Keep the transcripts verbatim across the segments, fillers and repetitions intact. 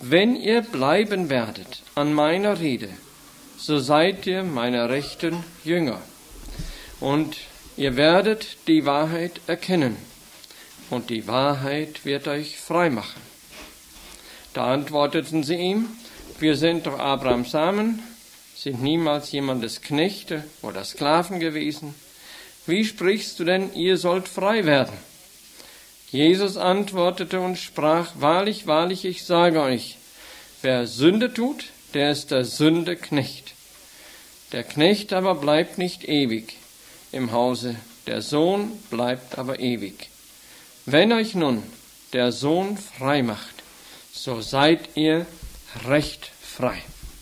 wenn ihr bleiben werdet an meiner Rede, so seid ihr meine rechten Jünger. Und ihr werdet die Wahrheit erkennen. Und die Wahrheit wird euch frei machen. Da antworteten sie ihm, wir sind doch Abrahams Samen, sind niemals jemandes Knechte oder Sklaven gewesen. Wie sprichst du denn, ihr sollt frei werden? Jesus antwortete und sprach, wahrlich, wahrlich, ich sage euch, wer Sünde tut, der ist der Sünde Knecht. Der Knecht aber bleibt nicht ewig im Hause, der Sohn bleibt aber ewig. Wenn euch nun der Sohn frei macht, so seid ihr recht frei.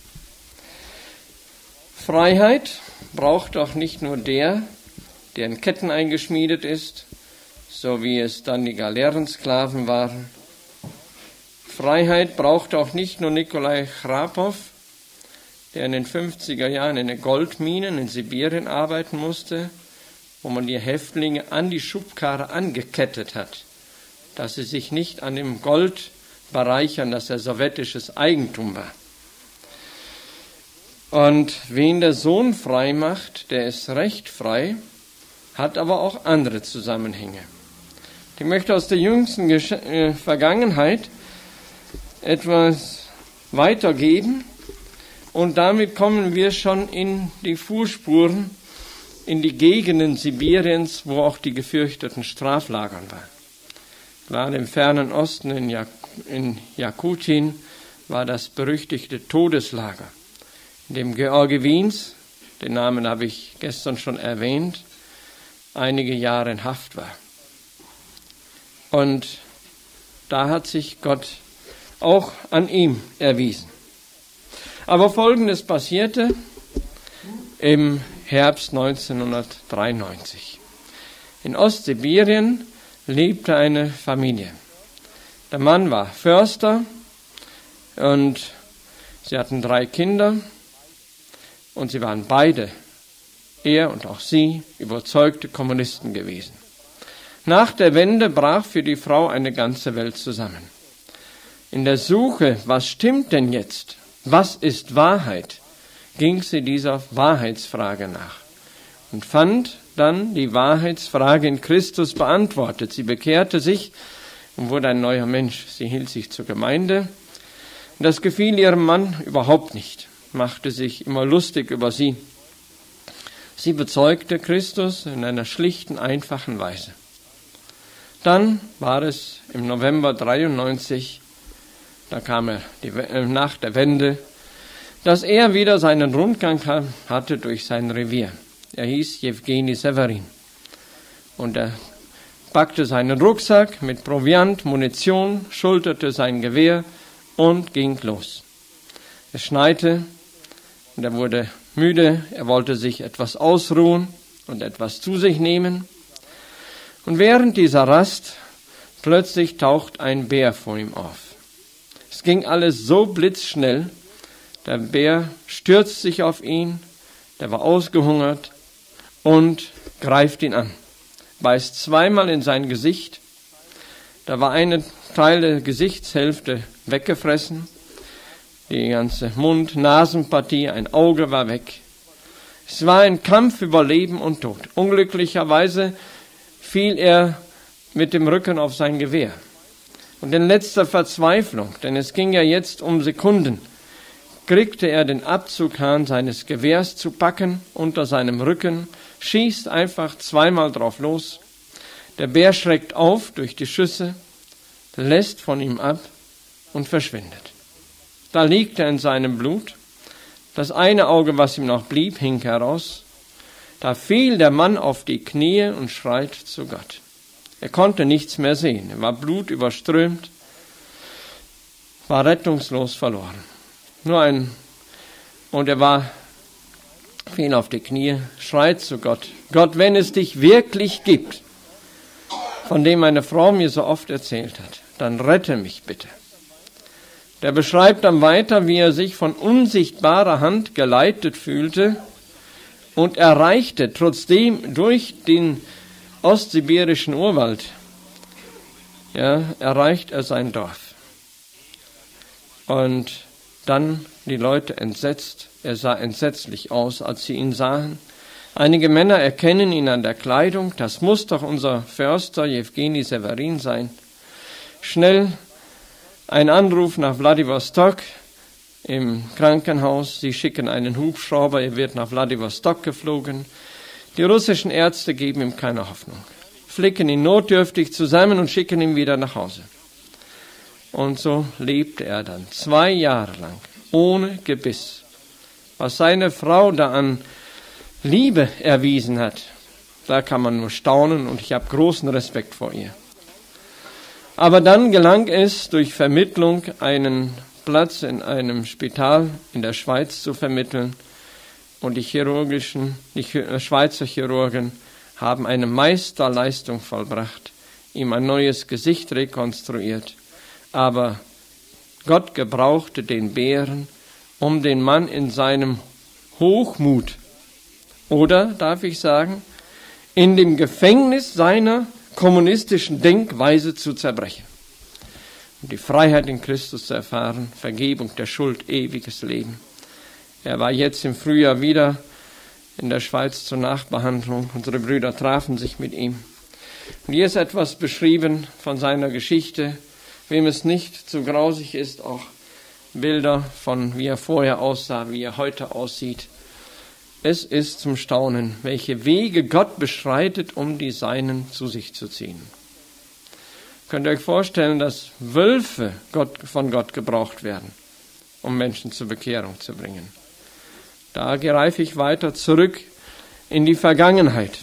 Freiheit braucht auch nicht nur der, der in Ketten eingeschmiedet ist, so wie es dann die Galeerensklaven waren. Freiheit braucht auch nicht nur Nikolai Chrapow, der in den fünfziger Jahren in den Goldminen in Sibirien arbeiten musste, wo man die Häftlinge an die Schubkarre angekettet hat, dass sie sich nicht an dem Gold bereichern, das ja sowjetisches Eigentum war. Und wen der Sohn frei macht, der ist recht frei, hat aber auch andere Zusammenhänge. Ich möchte aus der jüngsten Gesch- äh, Vergangenheit etwas weitergeben und damit kommen wir schon in die Fußspuren, in die Gegenden Sibiriens, wo auch die gefürchteten Straflagern waren. Gerade im fernen Osten, in, Jak- in Jakutien, war das berüchtigte Todeslager, in dem Georgi Wiens, den Namen habe ich gestern schon erwähnt, einige Jahre in Haft war. Und da hat sich Gott auch an ihm erwiesen. Aber Folgendes passierte im Herbst neunzehnhundertdreiundneunzig. In Ostsibirien lebte eine Familie. Der Mann war Förster und sie hatten drei Kinder und sie waren beide, er und auch sie, überzeugte Kommunisten gewesen. Nach der Wende brach für die Frau eine ganze Welt zusammen. In der Suche, was stimmt denn jetzt? Was ist Wahrheit? Ging sie dieser Wahrheitsfrage nach und fand dann die Wahrheitsfrage in Christus beantwortet. Sie bekehrte sich und wurde ein neuer Mensch. Sie hielt sich zur Gemeinde. Das gefiel ihrem Mann überhaupt nicht, machte sich immer lustig über sie. Sie bezeugte Christus in einer schlichten, einfachen Weise. Dann war es im November dreiundneunzig, da kam er die, äh, nach der Wende, dass er wieder seinen Rundgang hatte durch sein Revier. Er hieß Jewgeni Severin. Und er packte seinen Rucksack mit Proviant, Munition, schulterte sein Gewehr und ging los. Es schneite und er wurde müde. Er wollte sich etwas ausruhen und etwas zu sich nehmen. Und während dieser Rast plötzlich taucht ein Bär vor ihm auf. Es ging alles so blitzschnell. Der Bär stürzt sich auf ihn, der war ausgehungert und greift ihn an. Beißt zweimal in sein Gesicht. Da war ein Teil der Gesichtshälfte weggefressen. Die ganze Mund-Nasenpartie, ein Auge war weg. Es war ein Kampf über Leben und Tod. Unglücklicherweise fiel er mit dem Rücken auf sein Gewehr. Und in letzter Verzweiflung, denn es ging ja jetzt um Sekunden, kriegte er den Abzughahn seines Gewehrs zu packen unter seinem Rücken, schießt einfach zweimal drauf los. Der Bär schreckt auf durch die Schüsse, lässt von ihm ab und verschwindet. Da liegt er in seinem Blut. Das eine Auge, was ihm noch blieb, hing heraus. Da fiel der Mann auf die Knie und schreit zu Gott. Er konnte nichts mehr sehen. Er war blutüberströmt, war rettungslos verloren. Nur ein, und er war, fiel auf die Knie, schreit zu Gott. Gott, wenn es dich wirklich gibt, von dem meine Frau mir so oft erzählt hat, dann rette mich bitte. Der beschreibt dann weiter, wie er sich von unsichtbarer Hand geleitet fühlte und erreichte trotzdem durch den ostsibirischen Urwald, ja, erreicht er sein Dorf. Und dann die Leute entsetzt. Er sah entsetzlich aus, als sie ihn sahen. Einige Männer erkennen ihn an der Kleidung. Das muss doch unser Förster Jewgeni Severin sein. Schnell ein Anruf nach Wladiwostok im Krankenhaus. Sie schicken einen Hubschrauber, er wird nach Wladiwostok geflogen. Die russischen Ärzte geben ihm keine Hoffnung, flicken ihn notdürftig zusammen und schicken ihn wieder nach Hause. Und so lebte er dann zwei Jahre lang ohne Gebiss. Was seine Frau da an Liebe erwiesen hat, da kann man nur staunen und ich habe großen Respekt vor ihr. Aber dann gelang es, durch Vermittlung einen Platz in einem Spital in der Schweiz zu vermitteln. Und die chirurgischen, die Schweizer Chirurgen haben eine Meisterleistung vollbracht, ihm ein neues Gesicht rekonstruiert. Aber Gott gebrauchte den Bären, um den Mann in seinem Hochmut, oder darf ich sagen, in dem Gefängnis seiner kommunistischen Denkweise zu zerbrechen. Und die Freiheit in Christus zu erfahren, Vergebung der Schuld, ewiges Leben. Er war jetzt im Frühjahr wieder in der Schweiz zur Nachbehandlung. Unsere Brüder trafen sich mit ihm. Und hier ist etwas beschrieben von seiner Geschichte. Wem es nicht zu grausig ist, auch Bilder von wie er vorher aussah, wie er heute aussieht. Es ist zum Staunen, welche Wege Gott beschreitet, um die Seinen zu sich zu ziehen. Könnt ihr euch vorstellen, dass Wölfe Gott, von Gott gebraucht werden, um Menschen zur Bekehrung zu bringen? Da greife ich weiter zurück in die Vergangenheit.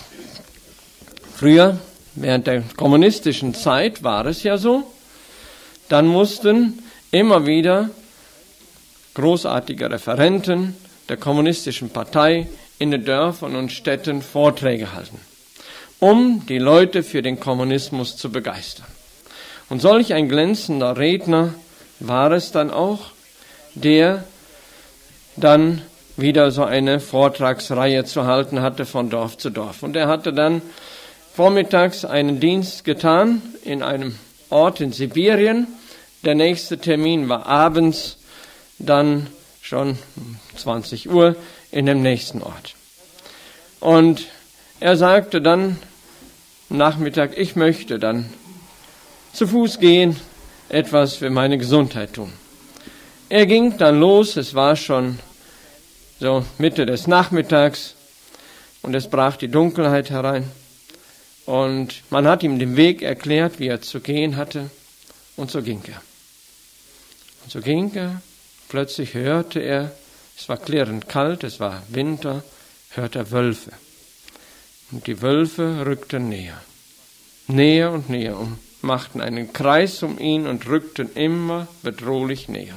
Früher, während der kommunistischen Zeit, war es ja so, dann mussten immer wieder großartige Referenten der kommunistischen Partei in den Dörfern und Städten Vorträge halten, um die Leute für den Kommunismus zu begeistern. Und solch ein glänzender Redner war es dann auch, der dann wieder so eine Vortragsreihe zu halten hatte von Dorf zu Dorf. Und er hatte dann vormittags einen Dienst getan in einem Ort in Sibirien. Der nächste Termin war abends, dann schon um zwanzig Uhr in dem nächsten Ort. Und er sagte dann Nachmittag, ich möchte dann zu Fuß gehen, etwas für meine Gesundheit tun. Er ging dann los, es war schon so Mitte des Nachmittags und es brach die Dunkelheit herein. Und man hat ihm den Weg erklärt, wie er zu gehen hatte. Und so ging er. Und so ging er. Plötzlich hörte er, es war klirrend kalt, es war Winter, hörte er Wölfe. Und die Wölfe rückten näher. Näher und näher um, machten einen Kreis um ihn und rückten immer bedrohlich näher.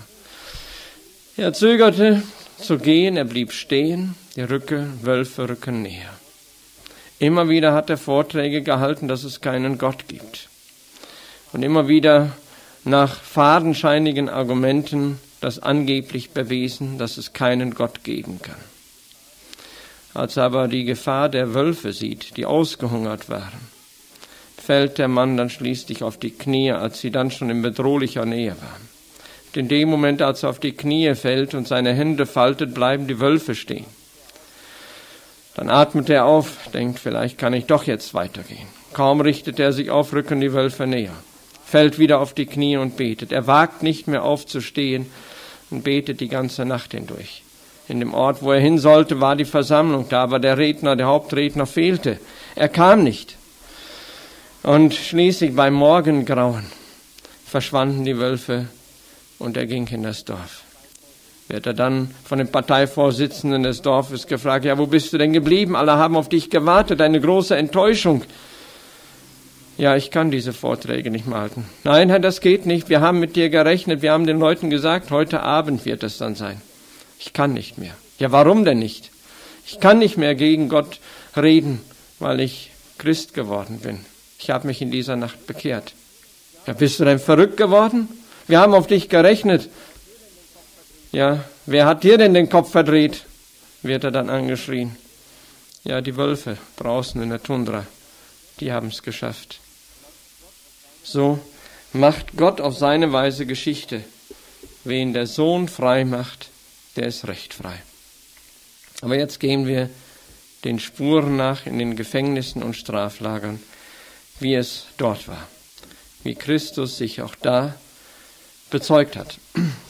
Er zögerte zu gehen, er blieb stehen, die Rücke, Wölfe rücken näher. Immer wieder hat er Vorträge gehalten, dass es keinen Gott gibt. Und immer wieder nach fadenscheinigen Argumenten das angeblich bewiesen, dass es keinen Gott geben kann. Als er aber die Gefahr der Wölfe sieht, die ausgehungert waren, fällt der Mann dann schließlich auf die Knie, als sie dann schon in bedrohlicher Nähe waren. Und in dem Moment, als er auf die Knie fällt und seine Hände faltet, bleiben die Wölfe stehen. Dann atmet er auf, denkt, vielleicht kann ich doch jetzt weitergehen. Kaum richtet er sich auf, rücken die Wölfe näher. Fällt wieder auf die Knie und betet. Er wagt nicht mehr aufzustehen und betet die ganze Nacht hindurch. In dem Ort, wo er hin sollte, war die Versammlung da, aber der Redner, der Hauptredner fehlte. Er kam nicht. Und schließlich beim Morgengrauen verschwanden die Wölfe und er ging in das Dorf. Wird er dann von dem Parteivorsitzenden des Dorfes gefragt, ja, wo bist du denn geblieben? Alle haben auf dich gewartet, eine große Enttäuschung. Ja, ich kann diese Vorträge nicht mehr halten. Nein, Herr, das geht nicht. Wir haben mit dir gerechnet. Wir haben den Leuten gesagt, heute Abend wird es dann sein. Ich kann nicht mehr. Ja, warum denn nicht? Ich kann nicht mehr gegen Gott reden, weil ich Christ geworden bin. Ich habe mich in dieser Nacht bekehrt. Ja, bist du denn verrückt geworden? Wir haben auf dich gerechnet. Ja, wer hat dir denn den Kopf verdreht? Wird er dann angeschrien. Ja, die Wölfe draußen in der Tundra, die haben es geschafft. So macht Gott auf seine Weise Geschichte. wen der Sohn frei macht, der ist recht frei. Aber jetzt gehen wir den Spuren nach in den Gefängnissen und Straflagern, wie es dort war, wie Christus sich auch da bezeugt hat.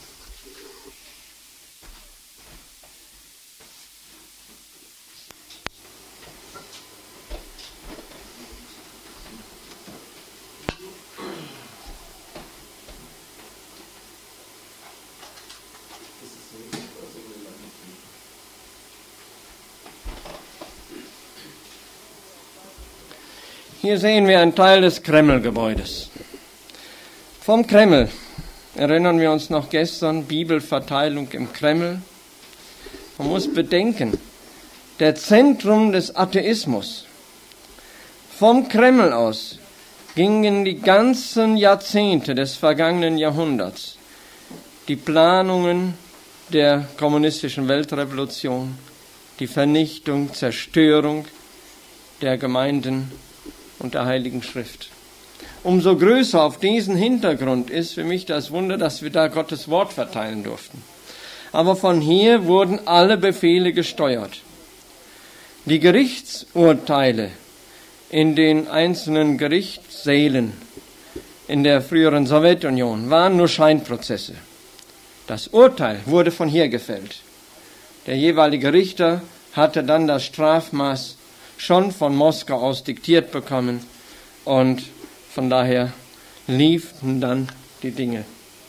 Hier sehen wir einen Teil des Kremlgebäudes. Vom Kreml erinnern wir uns noch gestern, Bibelverteilung im Kreml. Man muss bedenken, der Zentrum des Atheismus. Vom Kreml aus gingen die ganzen Jahrzehnte des vergangenen Jahrhunderts die Planungen der kommunistischen Weltrevolution, die Vernichtung, Zerstörung der Gemeinden und der Heiligen Schrift. Umso größer auf diesen Hintergrund ist für mich das Wunder, dass wir da Gottes Wort verteilen durften. Aber von hier wurden alle Befehle gesteuert. Die Gerichtsurteile in den einzelnen Gerichtssälen in der früheren Sowjetunion waren nur Scheinprozesse. Das Urteil wurde von hier gefällt. Der jeweilige Richter hatte dann das Strafmaß schon von Moskau aus diktiert bekommen und von daher liefen dann die Dinge.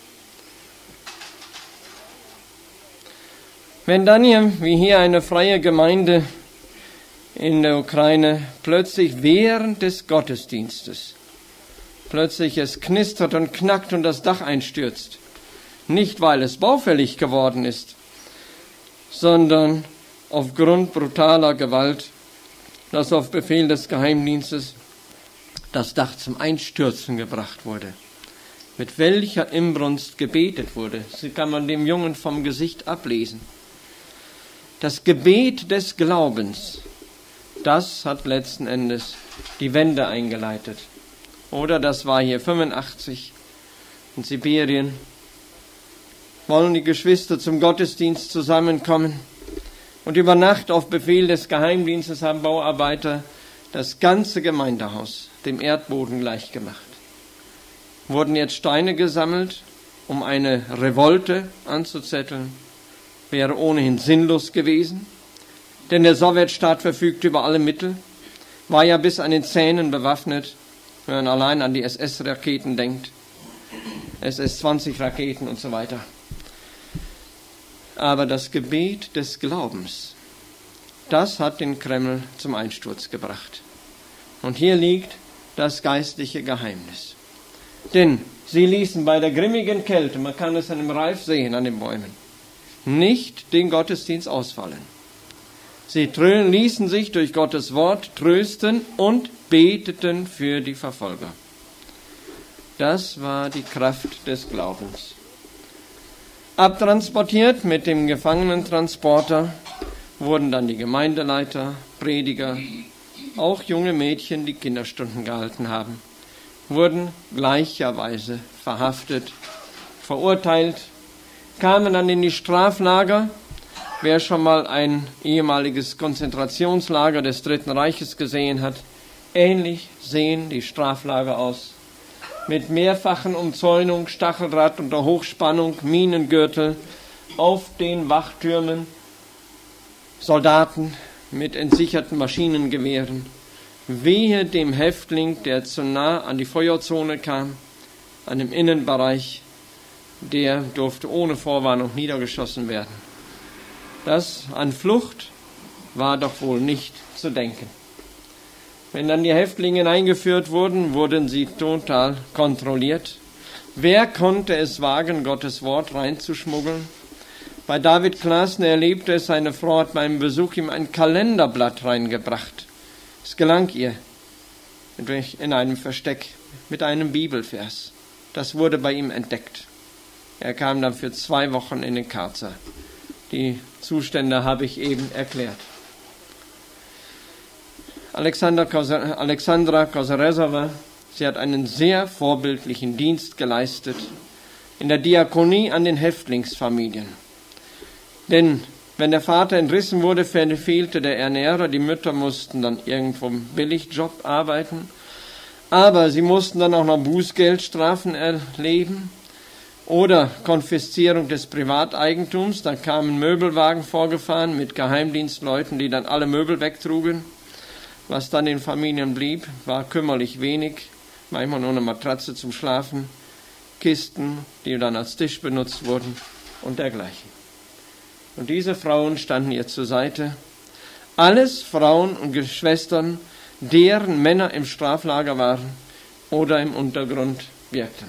Wenn dann hier, wie hier eine freie Gemeinde in der Ukraine, plötzlich während des Gottesdienstes, plötzlich es knistert und knackt und das Dach einstürzt, nicht weil es baufällig geworden ist, sondern aufgrund brutaler Gewalt, dass auf Befehl des Geheimdienstes das Dach zum Einstürzen gebracht wurde. Mit welcher Inbrunst gebetet wurde, das kann man dem Jungen vom Gesicht ablesen. Das Gebet des Glaubens, das hat letzten Endes die Wende eingeleitet. Oder das war hier fünfundachtzig in Sibirien. Wollen die Geschwister zum Gottesdienst zusammenkommen? Und über Nacht auf Befehl des Geheimdienstes haben Bauarbeiter das ganze Gemeindehaus dem Erdboden gleichgemacht. Wurden jetzt Steine gesammelt, um eine Revolte anzuzetteln, wäre ohnehin sinnlos gewesen, denn der Sowjetstaat verfügt über alle Mittel, war ja bis an den Zähnen bewaffnet, wenn man allein an die S S-Raketen denkt, S S zwanzig Raketen und so weiter. Aber das Gebet des Glaubens, das hat den Kreml zum Einsturz gebracht. Und hier liegt das geistliche Geheimnis. Denn sie ließen bei der grimmigen Kälte, man kann es an dem Reif sehen, an den Bäumen, nicht den Gottesdienst ausfallen. Sie ließen sich durch Gottes Wort trösten und beteten für die Verfolger. Das war die Kraft des Glaubens. Abtransportiert mit dem Gefangenentransporter wurden dann die Gemeindeleiter, Prediger, auch junge Mädchen, die Kinderstunden gehalten haben, wurden gleicherweise verhaftet, verurteilt, kamen dann in die Straflager. Wer schon mal ein ehemaliges Konzentrationslager des Dritten Reiches gesehen hat, ähnlich sehen die Straflager aus. Mit mehrfachen Umzäunung, Stacheldraht unter Hochspannung, Minengürtel, auf den Wachtürmen, Soldaten mit entsicherten Maschinengewehren. Wehe dem Häftling, der zu nah an die Feuerzone kam, an dem Innenbereich, der durfte ohne Vorwarnung niedergeschossen werden. Das an Flucht war doch wohl nicht zu denken. Wenn dann die Häftlinge eingeführt wurden, wurden sie total kontrolliert. Wer konnte es wagen, Gottes Wort reinzuschmuggeln? Bei David Klaassen erlebte es, seine Frau hat beim Besuch ihm ein Kalenderblatt reingebracht. Es gelang ihr in einem Versteck mit einem Bibelvers. Das wurde bei ihm entdeckt. Er kam dann für zwei Wochen in den Karzer. Die Zustände habe ich eben erklärt. Alexander Koser, Alexandra Koserezowa, sie hat einen sehr vorbildlichen Dienst geleistet. in der Diakonie an den Häftlingsfamilien. Denn wenn der Vater entrissen wurde, fehlte der Ernährer, die Mütter mussten dann irgendwo im Billigjob arbeiten, aber sie mussten dann auch noch Bußgeldstrafen erleben oder Konfiszierung des Privateigentums. Da kamen Möbelwagen vorgefahren mit Geheimdienstleuten, die dann alle Möbel wegtrugen. Was dann in Familien blieb, war kümmerlich wenig, manchmal nur eine Matratze zum Schlafen, Kisten, die dann als Tisch benutzt wurden und dergleichen. Und diese Frauen standen ihr zur Seite. Alles Frauen und Geschwistern, deren Männer im Straflager waren oder im Untergrund wirkten.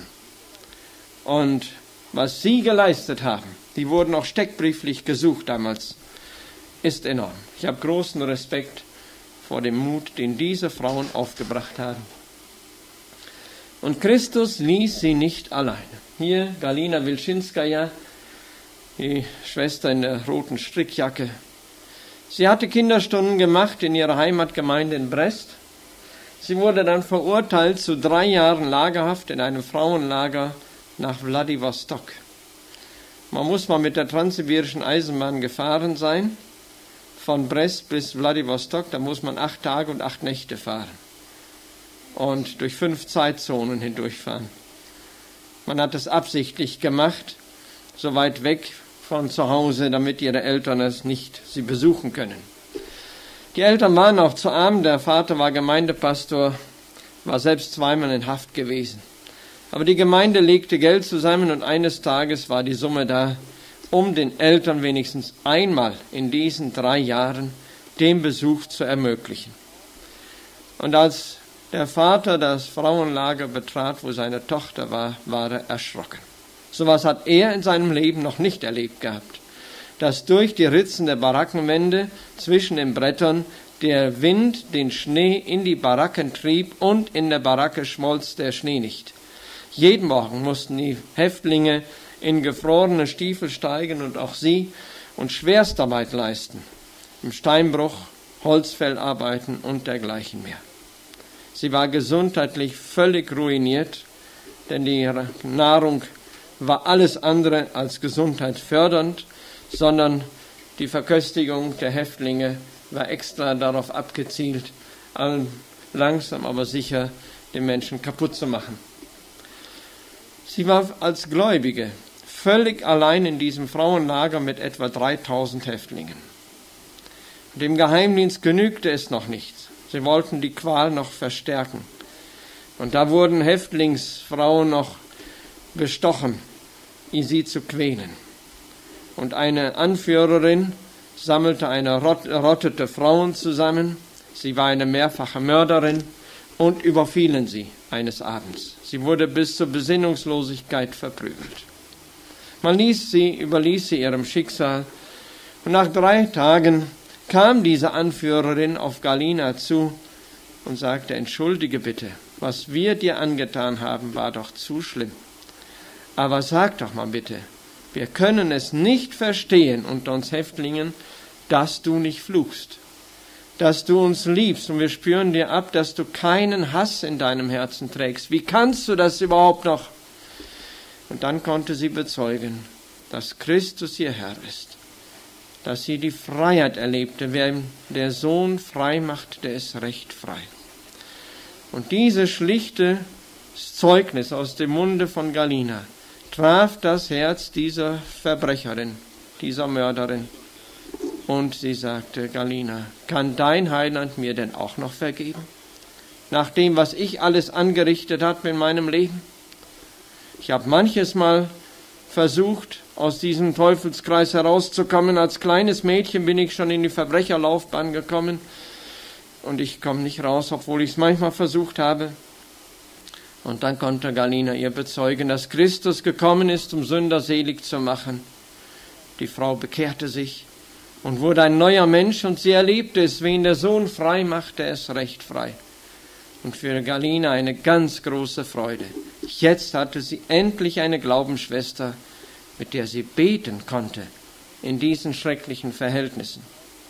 Und was sie geleistet haben, die wurden auch steckbrieflich gesucht damals, ist enorm. Ich habe großen Respekt vor dem Mut, den diese Frauen aufgebracht haben. Und Christus ließ sie nicht alleine. Hier Galina Wilczynskaja, die Schwester in der roten Strickjacke. Sie hatte Kinderstunden gemacht in ihrer Heimatgemeinde in Brest. Sie wurde dann verurteilt zu drei Jahren Lagerhaft in einem Frauenlager nach Wladiwostok. Man muss mal mit der transsibirischen Eisenbahn gefahren sein, von Brest bis Wladiwostok, da muss man acht Tage und acht Nächte fahren und durch fünf Zeitzonen hindurchfahren. Man hat es absichtlich gemacht, so weit weg von zu Hause, damit ihre Eltern es nicht sie besuchen können. Die Eltern waren auch zu arm, der Vater war Gemeindepastor, war selbst zweimal in Haft gewesen. Aber die Gemeinde legte Geld zusammen und eines Tages war die Summe da, um den Eltern wenigstens einmal in diesen drei Jahren den Besuch zu ermöglichen. Und als der Vater das Frauenlager betrat, wo seine Tochter war, war er erschrocken. Sowas hat er in seinem Leben noch nicht erlebt gehabt, dass durch die Ritzen der Barackenwände zwischen den Brettern der Wind den Schnee in die Baracken trieb und in der Baracke schmolz der Schnee nicht. Jeden Morgen mussten die Häftlinge in gefrorene Stiefel steigen und auch sie und Schwerstarbeit leisten, im Steinbruch, Holzfäll arbeiten und dergleichen mehr. Sie war gesundheitlich völlig ruiniert, denn die Nahrung war alles andere als gesundheitsfördernd, sondern die Verköstigung der Häftlinge war extra darauf abgezielt, langsam aber sicher den Menschen kaputt zu machen. Sie war als Gläubige völlig allein in diesem Frauenlager mit etwa dreitausend Häftlingen. Dem Geheimdienst genügte es noch nicht. Sie wollten die Qual noch verstärken. Und da wurden Häftlingsfrauen noch bestochen, sie zu quälen. Und eine Anführerin sammelte eine errottete Frauen zusammen. Sie war eine mehrfache Mörderin und überfielen sie eines Abends. Sie wurde bis zur Besinnungslosigkeit verprügelt. Man ließ sie, überließ sie ihrem Schicksal. Und nach drei Tagen kam diese Anführerin auf Galina zu und sagte, entschuldige bitte, was wir dir angetan haben, war doch zu schlimm. Aber sag doch mal bitte, wir können es nicht verstehen unter uns Häftlingen, dass du nicht fluchst, dass du uns liebst und wir spüren dir ab, dass du keinen Hass in deinem Herzen trägst. Wie kannst du das überhaupt noch? Und dann konnte sie bezeugen, dass Christus ihr Herr ist, dass sie die Freiheit erlebte. Wer der Sohn frei macht, der ist recht frei. Und dieses schlichte Zeugnis aus dem Munde von Galina traf das Herz dieser Verbrecherin, dieser Mörderin. Und sie sagte, Galina, kann dein Heiland mir denn auch noch vergeben? Nach dem, was ich alles angerichtet habe in meinem Leben? Ich habe manches Mal versucht, aus diesem Teufelskreis herauszukommen. Als kleines Mädchen bin ich schon in die Verbrecherlaufbahn gekommen und ich komme nicht raus, obwohl ich es manchmal versucht habe. Und dann konnte Galina ihr bezeugen, dass Christus gekommen ist, um Sünder selig zu machen. Die Frau bekehrte sich und wurde ein neuer Mensch und sie erlebte es, wen der Sohn frei macht, der ist recht frei. Und für Galina eine ganz große Freude. Jetzt hatte sie endlich eine Glaubensschwester, mit der sie beten konnte in diesen schrecklichen Verhältnissen.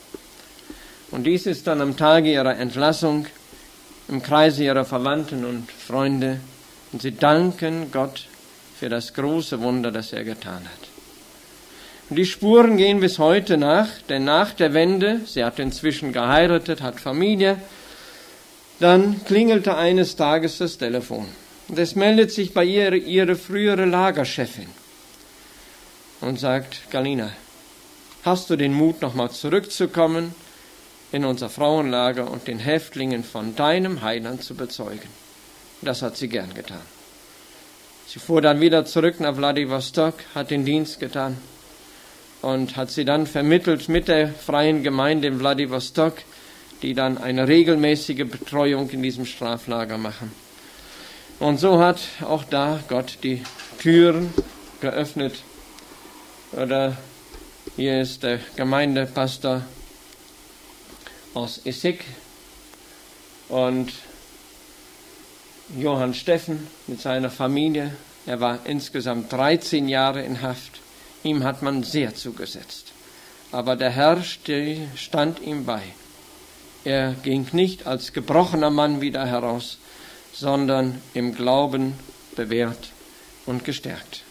Und dies ist dann am Tage ihrer Entlassung im Kreise ihrer Verwandten und Freunde. Und sie danken Gott für das große Wunder, das er getan hat. Und die Spuren gehen bis heute nach, denn nach der Wende, sie hat inzwischen geheiratet, hat Familie, dann klingelte eines Tages das Telefon. Und es meldet sich bei ihr ihre frühere Lagerchefin und sagt, Galina, hast du den Mut, nochmal zurückzukommen in unser Frauenlager und den Häftlingen von deinem Heiland zu bezeugen? Das hat sie gern getan. Sie fuhr dann wieder zurück nach Wladiwostok, hat den Dienst getan und hat sie dann vermittelt mit der freien Gemeinde in Wladiwostok, die dann eine regelmäßige Betreuung in diesem Straflager machen. Und so hat auch da Gott die Türen geöffnet. Oder hier ist der Gemeindepastor aus Essig und Johann Steffen mit seiner Familie. Er war insgesamt dreizehn Jahre in Haft. Ihm hat man sehr zugesetzt. Aber der Herr stand ihm bei. Er ging nicht als gebrochener Mann wieder heraus, sondern im Glauben bewährt und gestärkt.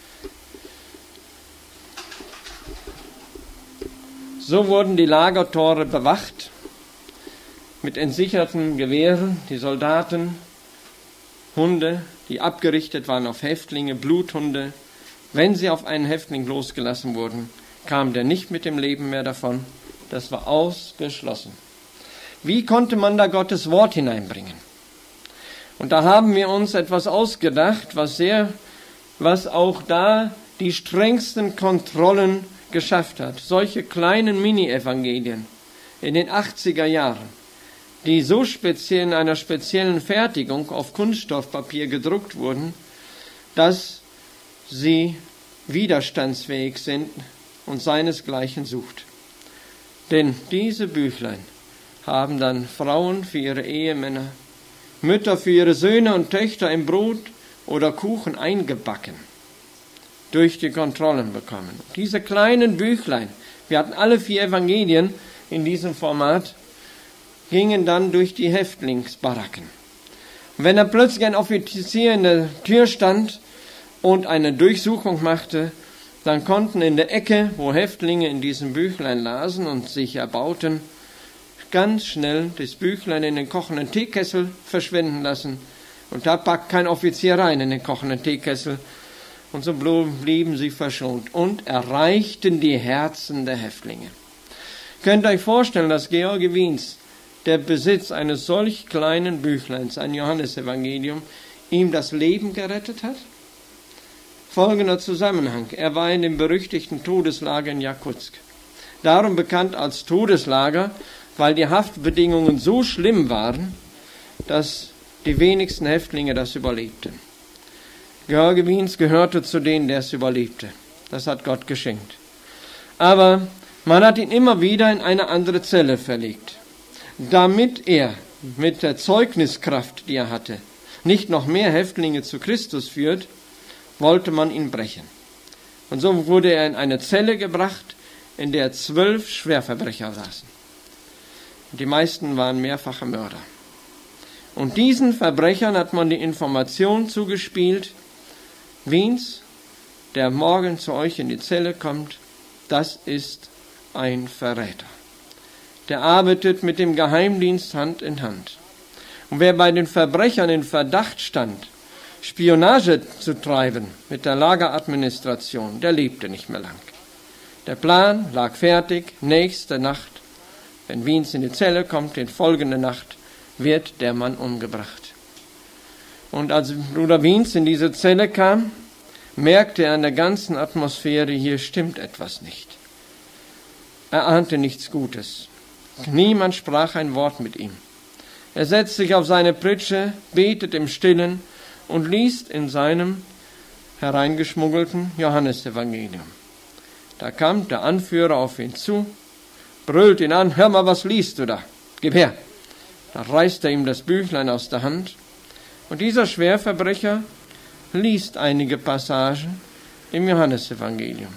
So wurden die Lagertore bewacht mit entsicherten Gewehren, die Soldaten, Hunde, die abgerichtet waren auf Häftlinge, Bluthunde. Wenn sie auf einen Häftling losgelassen wurden, kam der nicht mit dem Leben mehr davon. Das war ausgeschlossen. Wie konnte man da Gottes Wort hineinbringen? Und da haben wir uns etwas ausgedacht, was sehr, was auch da die strengsten Kontrollen geschafft hat. Solche kleinen Mini-Evangelien in den achtziger Jahren, die so speziell in einer speziellen Fertigung auf Kunststoffpapier gedruckt wurden, dass sie widerstandsfähig sind und seinesgleichen sucht. Denn diese Büchlein haben dann Frauen für ihre Ehemänner, Mütter für ihre Söhne und Töchter im Brot oder Kuchen eingebacken, durch die Kontrollen bekommen. Diese kleinen Büchlein, wir hatten alle vier Evangelien in diesem Format, gingen dann durch die Häftlingsbaracken. Und wenn da plötzlich ein Offizier in der Tür stand und eine Durchsuchung machte, dann konnten in der Ecke, wo Häftlinge in diesem Büchlein lasen und sich erbauten, ganz schnell das Büchlein in den kochenden Teekessel verschwinden lassen. Und da packt kein Offizier rein in den kochenden Teekessel. Und so blieben sie verschont und erreichten die Herzen der Häftlinge. Könnt ihr euch vorstellen, dass Georgi Wiens der Besitz eines solch kleinen Büchleins, ein Johannesevangelium, ihm das Leben gerettet hat? Folgender Zusammenhang. Er war in dem berüchtigten Todeslager in Jakutsk. Darum bekannt als Todeslager, weil die Haftbedingungen so schlimm waren, dass die wenigsten Häftlinge das überlebten. Georgi Wiens gehörte zu denen, der es überlebte. Das hat Gott geschenkt. Aber man hat ihn immer wieder in eine andere Zelle verlegt, damit er mit der Zeugniskraft, die er hatte, nicht noch mehr Häftlinge zu Christus führt, wollte man ihn brechen. Und so wurde er in eine Zelle gebracht, in der zwölf Schwerverbrecher saßen. Die meisten waren mehrfache Mörder. Und diesen Verbrechern hat man die Information zugespielt, Wiens, der morgen zu euch in die Zelle kommt, das ist ein Verräter. Der arbeitet mit dem Geheimdienst Hand in Hand. Und wer bei den Verbrechern in Verdacht stand, Spionage zu treiben mit der Lageradministration, der lebte nicht mehr lang. Der Plan lag fertig, nächste Nacht, wenn Wiens in die Zelle kommt, in folgende Nacht, wird der Mann umgebracht. Und als Bruder Wiens in diese Zelle kam, merkte er an der ganzen Atmosphäre, hier stimmt etwas nicht. Er ahnte nichts Gutes. Niemand sprach ein Wort mit ihm. Er setzte sich auf seine Pritsche, betet im Stillen und liest in seinem hereingeschmuggelten Johannesevangelium. Da kam der Anführer auf ihn zu, brüllt ihn an, hör mal, was liest du da? Gib her. Da reißt er ihm das Büchlein aus der Hand und dieser Schwerverbrecher liest einige Passagen im Johannesevangelium.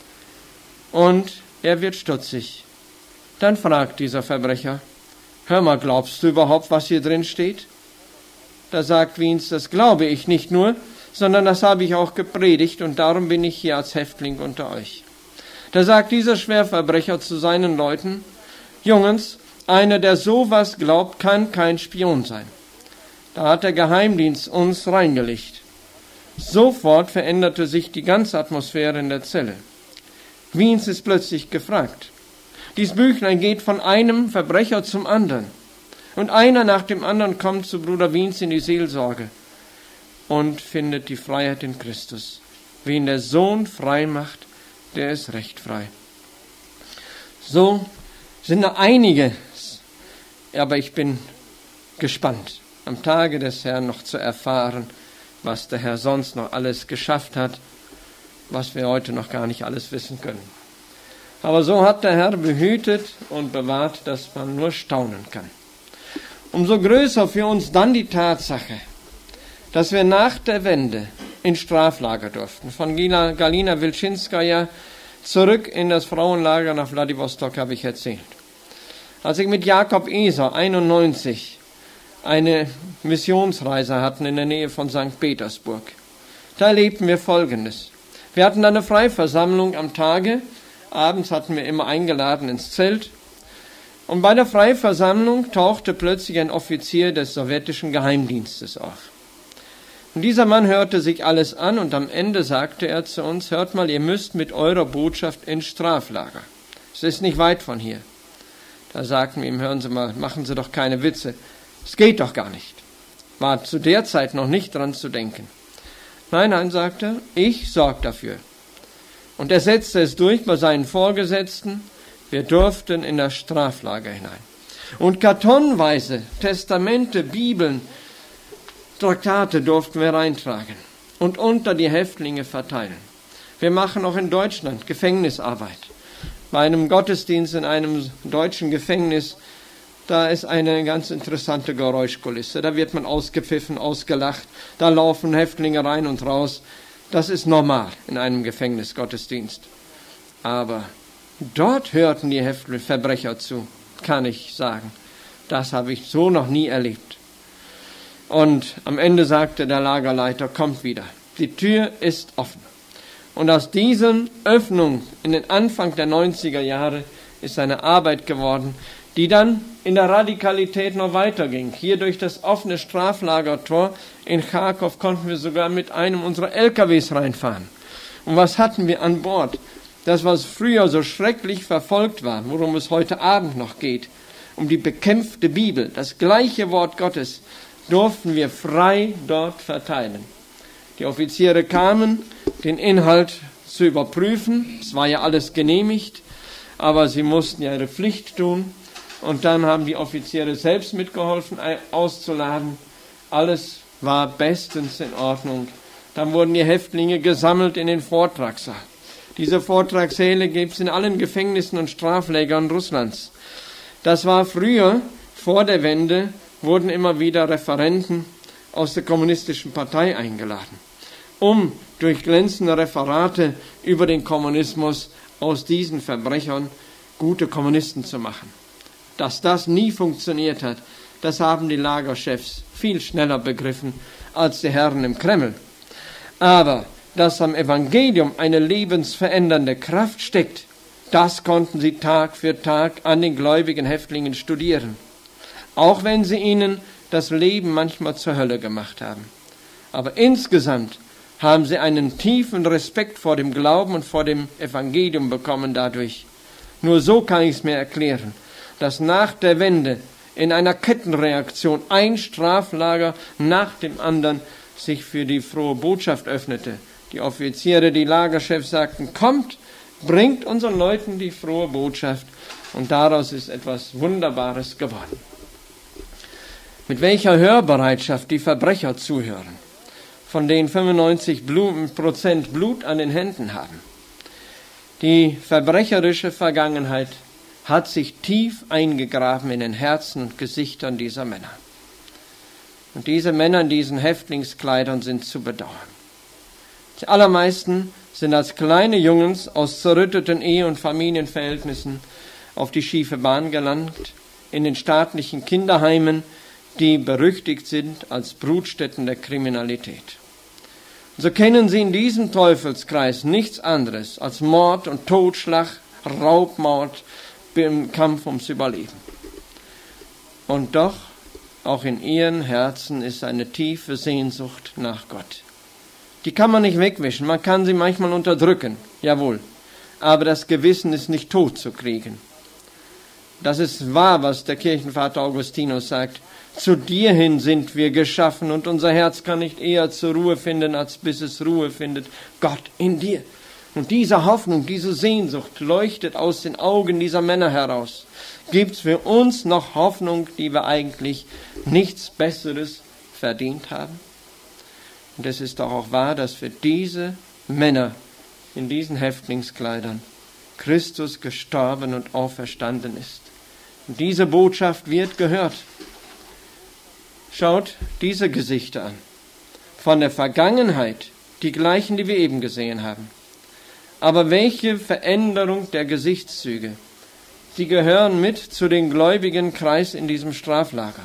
Und er wird stutzig. Dann fragt dieser Verbrecher, hör mal, glaubst du überhaupt, was hier drin steht? Da sagt Wiens, das glaube ich nicht nur, sondern das habe ich auch gepredigt und darum bin ich hier als Häftling unter euch. Da sagt dieser Schwerverbrecher zu seinen Leuten: Jungens, einer, der sowas glaubt, kann kein Spion sein. Da hat der Geheimdienst uns reingelegt. Sofort veränderte sich die ganze Atmosphäre in der Zelle. Wiens ist plötzlich gefragt. Dies Büchlein geht von einem Verbrecher zum anderen. Und einer nach dem anderen kommt zu Bruder Wiens in die Seelsorge und findet die Freiheit in Christus. Wen der Sohn frei macht, der ist recht frei. So sind da einige, aber ich bin gespannt, am Tage des Herrn noch zu erfahren, was der Herr sonst noch alles geschafft hat, was wir heute noch gar nicht alles wissen können. Aber so hat der Herr behütet und bewahrt, dass man nur staunen kann. Umso größer für uns dann die Tatsache, dass wir nach der Wende in Straflager durften. Von Galina Wilczynskaja zurück in das Frauenlager nach Wladiwostok habe ich erzählt. Als ich mit Jakob Eser einundneunzig eine Missionsreise hatten in der Nähe von Sankt Petersburg, da erlebten wir Folgendes. Wir hatten eine Freiversammlung am Tage, abends hatten wir immer eingeladen ins Zelt. Und bei der Freiversammlung tauchte plötzlich ein Offizier des sowjetischen Geheimdienstes auf. Und dieser Mann hörte sich alles an und am Ende sagte er zu uns: Hört mal, ihr müsst mit eurer Botschaft ins Straflager. Es ist nicht weit von hier. Da sagten wir ihm: Hören Sie mal, machen Sie doch keine Witze. Es geht doch gar nicht. War zu der Zeit noch nicht dran zu denken. Nein, nein, sagte er, ich sorge dafür. Und er setzte es durch bei seinen Vorgesetzten. Wir durften in das Straflager hinein. Und kartonweise Testamente, Bibeln, Traktate durften wir reintragen und unter die Häftlinge verteilen. Wir machen auch in Deutschland Gefängnisarbeit. Bei einem Gottesdienst in einem deutschen Gefängnis, da ist eine ganz interessante Geräuschkulisse. Da wird man ausgepfiffen, ausgelacht, da laufen Häftlinge rein und raus. Das ist normal in einem Gefängnisgottesdienst. Aber dort hörten die Häftlinge, Verbrecher zu, kann ich sagen. Das habe ich so noch nie erlebt. Und am Ende sagte der Lagerleiter: Kommt wieder. Die Tür ist offen. Und aus diesen Öffnungen in den Anfang der neunziger Jahre ist eine Arbeit geworden, die dann in der Radikalität noch weiterging. Hier durch das offene Straflagertor in Charkow konnten wir sogar mit einem unserer L K Ws reinfahren. Und was hatten wir an Bord? Das, was früher so schrecklich verfolgt war, worum es heute Abend noch geht, um die bekämpfte Bibel, das gleiche Wort Gottes, durften wir frei dort verteilen. Die Offiziere kamen, den Inhalt zu überprüfen. Es war ja alles genehmigt, aber sie mussten ja ihre Pflicht tun. Und dann haben die Offiziere selbst mitgeholfen, auszuladen. Alles war bestens in Ordnung. Dann wurden die Häftlinge gesammelt in den Vortragssaal. Diese Vortragssäle gibt es in allen Gefängnissen und Straflägern Russlands. Das war früher, vor der Wende, wurden immer wieder Referenten aus der kommunistischen Partei eingeladen, um durch glänzende Referate über den Kommunismus aus diesen Verbrechern gute Kommunisten zu machen. Dass das nie funktioniert hat, das haben die Lagerchefs viel schneller begriffen als die Herren im Kreml. Aber dass am Evangelium eine lebensverändernde Kraft steckt, das konnten sie Tag für Tag an den gläubigen Häftlingen studieren. Auch wenn sie ihnen das Leben manchmal zur Hölle gemacht haben. Aber insgesamt haben sie einen tiefen Respekt vor dem Glauben und vor dem Evangelium bekommen dadurch. Nur so kann ich es mir erklären, dass nach der Wende in einer Kettenreaktion ein Straflager nach dem anderen sich für die frohe Botschaft öffnete. Die Offiziere, die Lagerchefs sagten: Kommt, bringt unseren Leuten die frohe Botschaft. Und daraus ist etwas Wunderbares geworden. Mit welcher Hörbereitschaft die Verbrecher zuhören, von denen fünfundneunzig Prozent Blut an den Händen haben. Die verbrecherische Vergangenheit hat sich tief eingegraben in den Herzen und Gesichtern dieser Männer. Und diese Männer in diesen Häftlingskleidern sind zu bedauern. Die allermeisten sind als kleine Jungens aus zerrütteten Ehe- und Familienverhältnissen auf die schiefe Bahn gelangt, in den staatlichen Kinderheimen, die berüchtigt sind als Brutstätten der Kriminalität. So kennen sie in diesem Teufelskreis nichts anderes als Mord und Totschlag, Raubmord im Kampf ums Überleben. Und doch, auch in ihren Herzen ist eine tiefe Sehnsucht nach Gott. Die kann man nicht wegwischen, man kann sie manchmal unterdrücken, jawohl. Aber das Gewissen ist nicht tot zu kriegen. Das ist wahr, was der Kirchenvater Augustinus sagt. Zu dir hin sind wir geschaffen und unser Herz kann nicht eher zur Ruhe finden, als bis es Ruhe findet. Gott in dir. Und diese Hoffnung, diese Sehnsucht leuchtet aus den Augen dieser Männer heraus. Gibt es für uns noch Hoffnung, die wir eigentlich nichts Besseres verdient haben? Und es ist doch auch wahr, dass für diese Männer in diesen Häftlingskleidern Christus gestorben und auferstanden ist. Und diese Botschaft wird gehört. Schaut diese Gesichter an. Von der Vergangenheit, die gleichen, die wir eben gesehen haben. Aber welche Veränderung der Gesichtszüge. Sie gehören mit zu den gläubigen Kreis in diesem Straflager.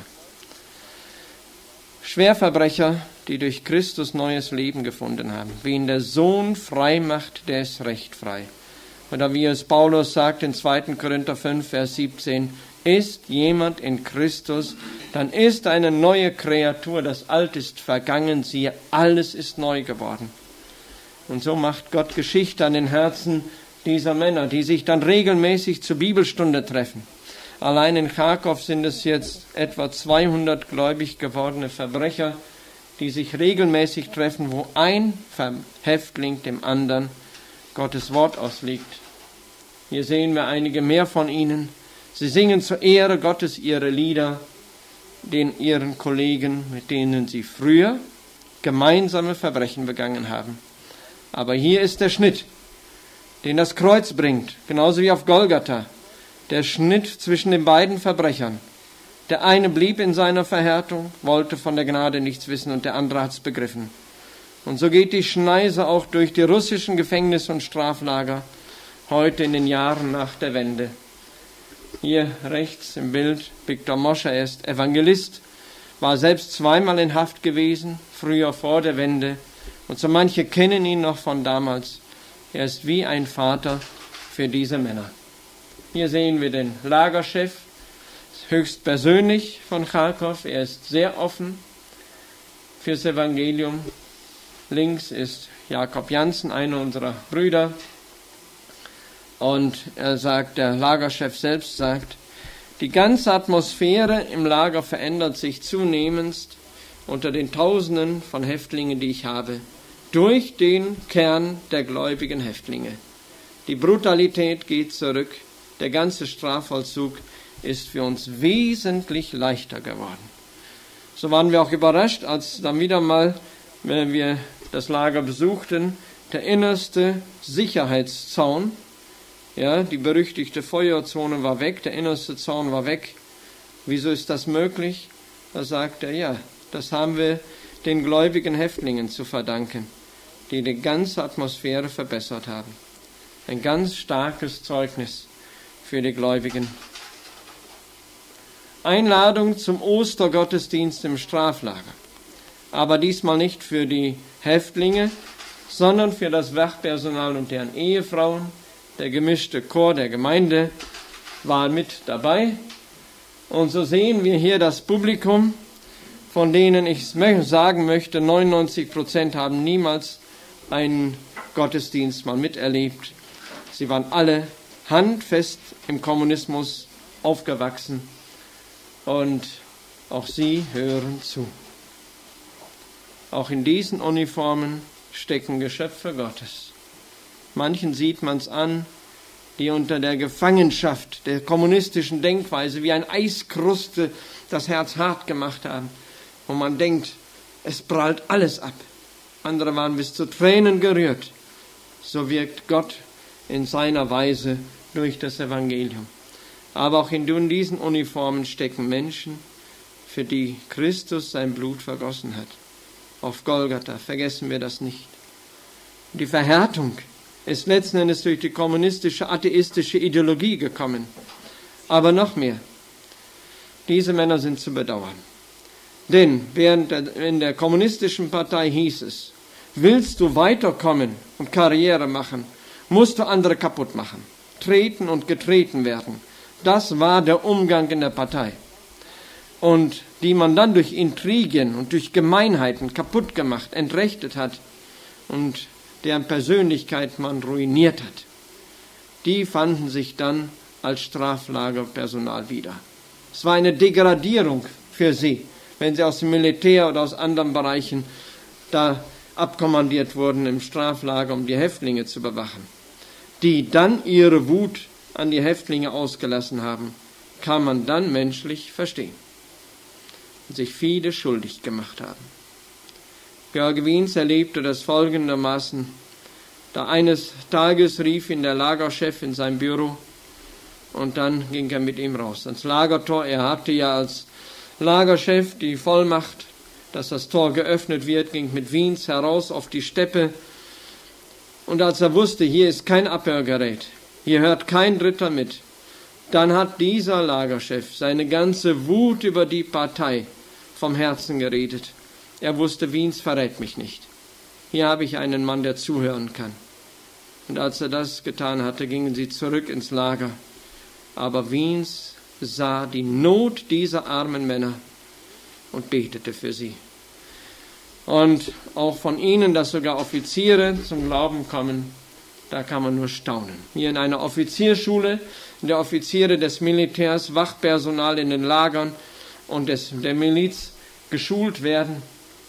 Schwerverbrecher, die durch Christus neues Leben gefunden haben. Wen der Sohn frei macht, der ist recht frei. Oder wie es Paulus sagt in zweiter Korinther fünf, Vers siebzehn, ist jemand in Christus, dann ist eine neue Kreatur, das Alte ist vergangen, siehe, alles ist neu geworden. Und so macht Gott Geschichte an den Herzen dieser Männer, die sich dann regelmäßig zur Bibelstunde treffen. Allein in Charkow sind es jetzt etwa zweihundert gläubig gewordene Verbrecher, die sich regelmäßig treffen, wo ein Häftling dem anderen Gottes Wort auslegt. Hier sehen wir einige mehr von ihnen. Sie singen zur Ehre Gottes ihre Lieder, den ihren Kollegen, mit denen sie früher gemeinsame Verbrechen begangen haben. Aber hier ist der Schnitt, den das Kreuz bringt, genauso wie auf Golgatha. Der Schnitt zwischen den beiden Verbrechern. Der eine blieb in seiner Verhärtung, wollte von der Gnade nichts wissen und der andere hat es begriffen. Und so geht die Schneise auch durch die russischen Gefängnisse und Straflager heute in den Jahren nach der Wende. Hier rechts im Bild Viktor Moscher, er ist Evangelist, war selbst zweimal in Haft gewesen, früher vor der Wende. Und so manche kennen ihn noch von damals. Er ist wie ein Vater für diese Männer. Hier sehen wir den Lagerchef, höchst persönlich von Charkow. Er ist sehr offen fürs Evangelium. Links ist Jakob Jansen, einer unserer Brüder. Und er sagt, der Lagerchef selbst sagt, die ganze Atmosphäre im Lager verändert sich zunehmend unter den Tausenden von Häftlingen, die ich habe, durch den Kern der gläubigen Häftlinge. Die Brutalität geht zurück. Der ganze Strafvollzug ist für uns wesentlich leichter geworden. So waren wir auch überrascht, als dann wieder mal, wenn wir das Lager besuchten, der innerste Sicherheitszaun, ja, die berüchtigte Feuerzone war weg, der innerste Zaun war weg. Wieso ist das möglich? Da sagt er, ja, das haben wir den gläubigen Häftlingen zu verdanken, die die ganze Atmosphäre verbessert haben. Ein ganz starkes Zeugnis für die Gläubigen. Einladung zum Ostergottesdienst im Straflager. Aber diesmal nicht für die Häftlinge, sondern für das Wachpersonal und deren Ehefrauen. Der gemischte Chor der Gemeinde war mit dabei. Und so sehen wir hier das Publikum, von denen ich sagen möchte, neunundneunzig Prozent haben niemals einen Gottesdienst mal miterlebt. Sie waren alle handfest im Kommunismus aufgewachsen und auch sie hören zu. Auch in diesen Uniformen stecken Geschöpfe Gottes. Manchen sieht man es an, die unter der Gefangenschaft der kommunistischen Denkweise wie ein Eiskruste das Herz hart gemacht haben. Und man denkt, es prallt alles ab. Andere waren bis zu Tränen gerührt. So wirkt Gott in seiner Weise durch das Evangelium. Aber auch in diesen Uniformen stecken Menschen, für die Christus sein Blut vergossen hat. Auf Golgatha, vergessen wir das nicht. Die Verhärtung ist letzten Endes durch die kommunistische, atheistische Ideologie gekommen. Aber noch mehr. Diese Männer sind zu bedauern. Denn während der, in der kommunistischen Partei hieß es, Willst du weiterkommen und Karriere machen, musst du andere kaputt machen, treten und getreten werden. Das war der Umgang in der Partei. Und die man dann durch Intrigen und durch Gemeinheiten kaputt gemacht, entrechtet hat und deren Persönlichkeit man ruiniert hat, die fanden sich dann als Straflagerpersonal wieder. Es war eine Degradierung für sie, wenn sie aus dem Militär oder aus anderen Bereichen da abkommandiert wurden im Straflager, um die Häftlinge zu bewachen. Die dann ihre Wut an die Häftlinge ausgelassen haben, kann man dann menschlich verstehen und sich viele schuldig gemacht haben. Georg Wiens erlebte das folgendermaßen: Da eines Tages rief ihn der Lagerchef in sein Büro und dann ging er mit ihm raus ans Lagertor. Er hatte ja als Lagerchef die Vollmacht, dass das Tor geöffnet wird, ging mit Wiens heraus auf die Steppe. Und als er wusste, hier ist kein Abhörgerät, hier hört kein Dritter mit, dann hat dieser Lagerchef seine ganze Wut über die Partei vom Herzen geredet. Er wusste, Wiens verrät mich nicht. Hier habe ich einen Mann, der zuhören kann. Und als er das getan hatte, gingen sie zurück ins Lager. Aber Wiens sah die Not dieser armen Männer und betete für sie. Und auch von ihnen, dass sogar Offiziere zum Glauben kommen, da kann man nur staunen. Hier in einer Offizierschule, in der Offiziere des Militärs, Wachpersonal in den Lagern und des, der Miliz geschult werden.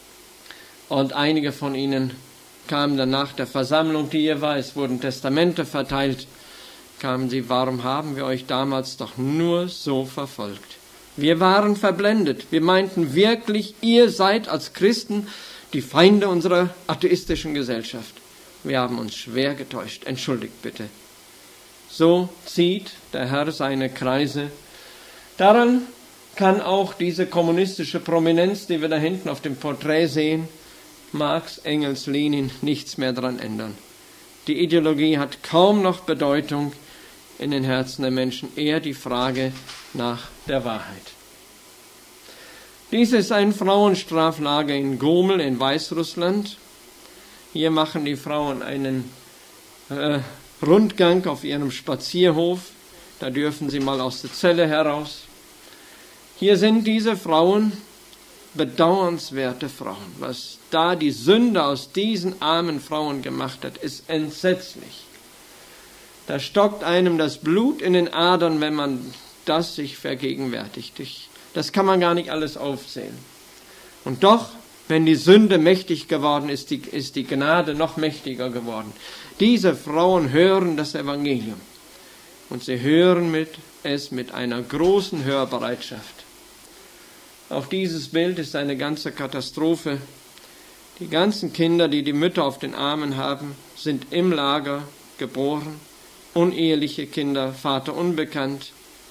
Und einige von ihnen kamen dann nach der Versammlung, die hier war, es wurden Testamente verteilt, kamen sie: Warum haben wir euch damals doch nur so verfolgt? Wir waren verblendet. Wir meinten wirklich, ihr seid als Christen die Feinde unserer atheistischen Gesellschaft. Wir haben uns schwer getäuscht. Entschuldigt bitte. So zieht der Herr seine Kreise. Daran kann auch diese kommunistische Prominenz, die wir da hinten auf dem Porträt sehen, Marx, Engels, Lenin, nichts mehr daran ändern. Die Ideologie hat kaum noch Bedeutung in den Herzen der Menschen, eher die Frage nach der Wahrheit. Dies ist ein Frauenstraflager in Gomel in Weißrussland. Hier machen die Frauen einen äh, Rundgang auf ihrem Spazierhof. Da dürfen sie mal aus der Zelle heraus. Hier sind diese Frauen, bedauernswerte Frauen. Was da die Sünde aus diesen armen Frauen gemacht hat, ist entsetzlich. Da stockt einem das Blut in den Adern, wenn man das sich vergegenwärtigt. Das kann man gar nicht alles aufzählen. Und doch, wenn die Sünde mächtig geworden ist, die, ist die Gnade noch mächtiger geworden. Diese Frauen hören das Evangelium. Und sie hören mit, es mit einer großen Hörbereitschaft. Auch dieses Bild ist eine ganze Katastrophe. Die ganzen Kinder, die die Mütter auf den Armen haben, sind im Lager geboren. Uneheliche Kinder, Vater unbekannt.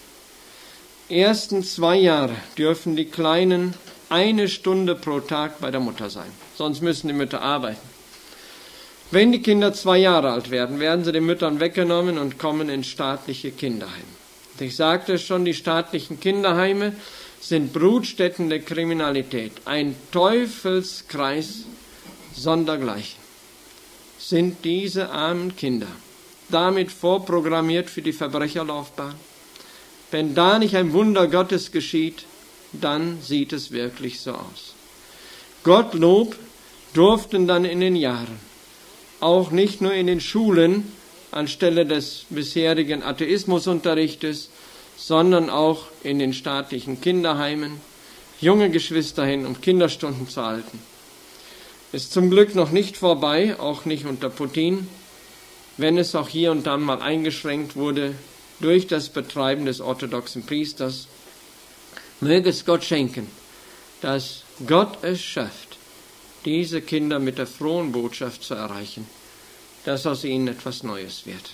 Ersten zwei Jahre dürfen die Kleinen eine Stunde pro Tag bei der Mutter sein. Sonst müssen die Mütter arbeiten. Wenn die Kinder zwei Jahre alt werden, werden sie den Müttern weggenommen und kommen in staatliche Kinderheime. Ich sagte schon, die staatlichen Kinderheime sind Brutstätten der Kriminalität. Ein Teufelskreis sondergleichen sind diese armen Kinder damit vorprogrammiert für die Verbrecherlaufbahn. Wenn da nicht ein Wunder Gottes geschieht, dann sieht es wirklich so aus. Gottlob durften dann in den Jahren auch nicht nur in den Schulen anstelle des bisherigen Atheismusunterrichtes, sondern auch in den staatlichen Kinderheimen junge Geschwister hin, um Kinderstunden zu halten. Ist zum Glück noch nicht vorbei, auch nicht unter Putin, wenn es auch hier und dann mal eingeschränkt wurde durch das Betreiben des orthodoxen Priesters. Möge es Gott schenken, dass Gott es schafft, diese Kinder mit der frohen Botschaft zu erreichen, dass aus ihnen etwas Neues wird.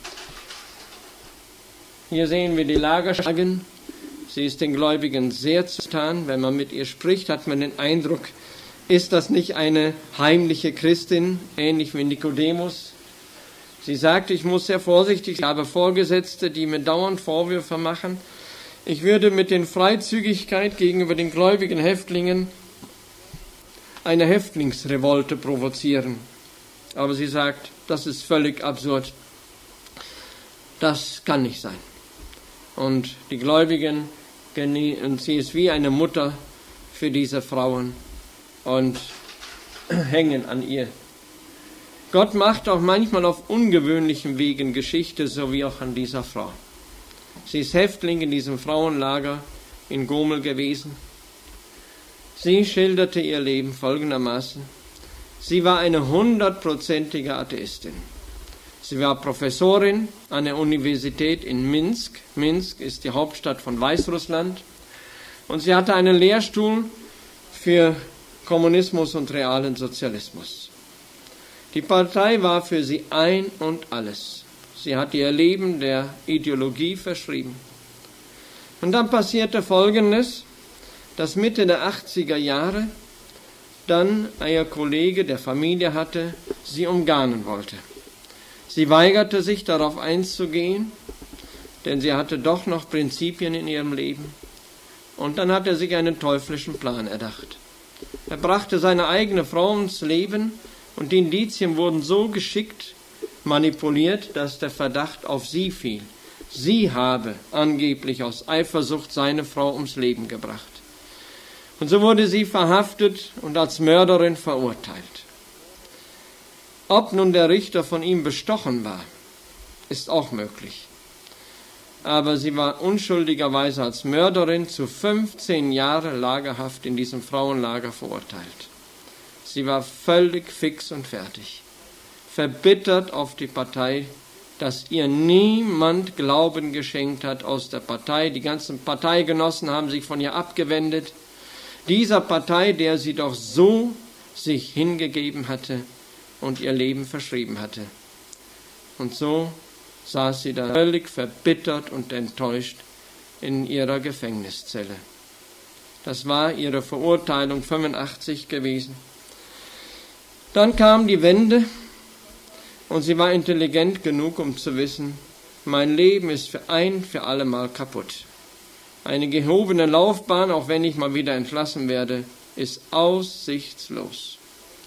Hier sehen wir die Lagerschlagen. Sie ist den Gläubigen sehr zugetan. Wenn man mit ihr spricht, hat man den Eindruck, ist das nicht eine heimliche Christin, ähnlich wie Nikodemus? Sie sagt, ich muss sehr vorsichtig sein, ich habe Vorgesetzte, die mir dauernd Vorwürfe machen. Ich würde mit den Freizügigkeit gegenüber den gläubigen Häftlingen eine Häftlingsrevolte provozieren. Aber sie sagt, das ist völlig absurd. Das kann nicht sein. Und die Gläubigen, und sie ist wie eine Mutter für diese Frauen und hängen an ihr. Gott macht auch manchmal auf ungewöhnlichen Wegen Geschichte, so wie auch an dieser Frau. Sie ist Häftling in diesem Frauenlager in Gomel gewesen. Sie schilderte ihr Leben folgendermaßen. Sie war eine hundertprozentige Atheistin. Sie war Professorin an der Universität in Minsk. Minsk ist die Hauptstadt von Weißrussland. Und sie hatte einen Lehrstuhl für Kommunismus und realen Sozialismus. Die Partei war für sie ein und alles. Sie hat ihr Leben der Ideologie verschrieben. Und dann passierte Folgendes, dass Mitte der achtziger Jahre dann ihr Kollege der Familie hatte, sie umgarnen wollte. Sie weigerte sich, darauf einzugehen, denn sie hatte doch noch Prinzipien in ihrem Leben. Und dann hat er sich einen teuflischen Plan erdacht. Er brachte seine eigene Frau ins Leben und die Indizien wurden so geschickt manipuliert, dass der Verdacht auf sie fiel. Sie habe angeblich aus Eifersucht seine Frau ums Leben gebracht. Und so wurde sie verhaftet und als Mörderin verurteilt. Ob nun der Richter von ihm bestochen war, ist auch möglich. Aber sie war unschuldigerweise als Mörderin zu fünfzehn Jahre Lagerhaft in diesem Frauenlager verurteilt. Sie war völlig fix und fertig, verbittert auf die Partei, dass ihr niemand Glauben geschenkt hat aus der Partei. Die ganzen Parteigenossen haben sich von ihr abgewendet. Dieser Partei, der sie doch so sich hingegeben hatte und ihr Leben verschrieben hatte. Und so saß sie da völlig verbittert und enttäuscht in ihrer Gefängniszelle. Das war ihre Verurteilung fünfundachtzig gewesen. Dann kam die Wende und sie war intelligent genug, um zu wissen, mein Leben ist für ein für alle Mal kaputt. Eine gehobene Laufbahn, auch wenn ich mal wieder entlassen werde, ist aussichtslos.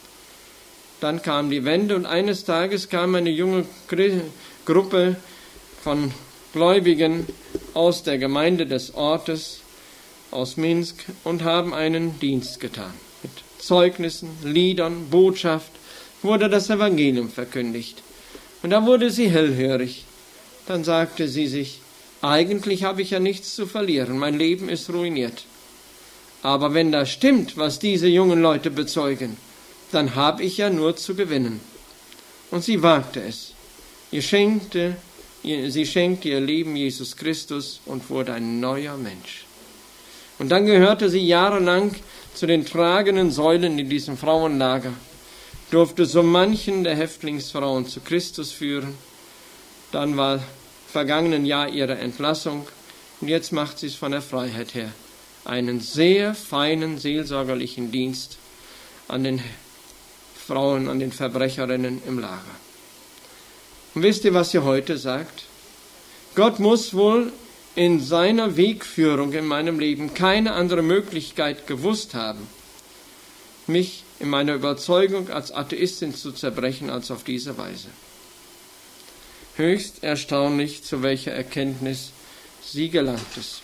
Dann kam die Wende und eines Tages kam eine junge Gruppe von Gläubigen aus der Gemeinde des Ortes, aus Minsk, und haben einen Dienst getan. Mit Zeugnissen, Liedern, Botschaft wurde das Evangelium verkündigt. Und da wurde sie hellhörig. Dann sagte sie sich, eigentlich habe ich ja nichts zu verlieren, mein Leben ist ruiniert. Aber wenn das stimmt, was diese jungen Leute bezeugen, dann habe ich ja nur zu gewinnen. Und sie wagte es. Ihr schenkte, ihr, sie schenkte ihr Leben Jesus Christus und wurde ein neuer Mensch. Und dann gehörte sie jahrelang zu den tragenden Säulen in diesem Frauenlager, durfte so manchen der Häftlingsfrauen zu Christus führen. Dann war vergangenen Jahr ihre Entlassung und jetzt macht sie es von der Freiheit her. Einen sehr feinen seelsorgerlichen Dienst an den Frauen, an den Verbrecherinnen im Lager. Und wisst ihr, was sie heute sagt? Gott muss wohl in seiner Wegführung in meinem Leben keine andere Möglichkeit gewusst haben, mich in meiner Überzeugung als Atheistin zu zerbrechen, als auf diese Weise. Höchst erstaunlich, zu welcher Erkenntnis sie gelangt ist.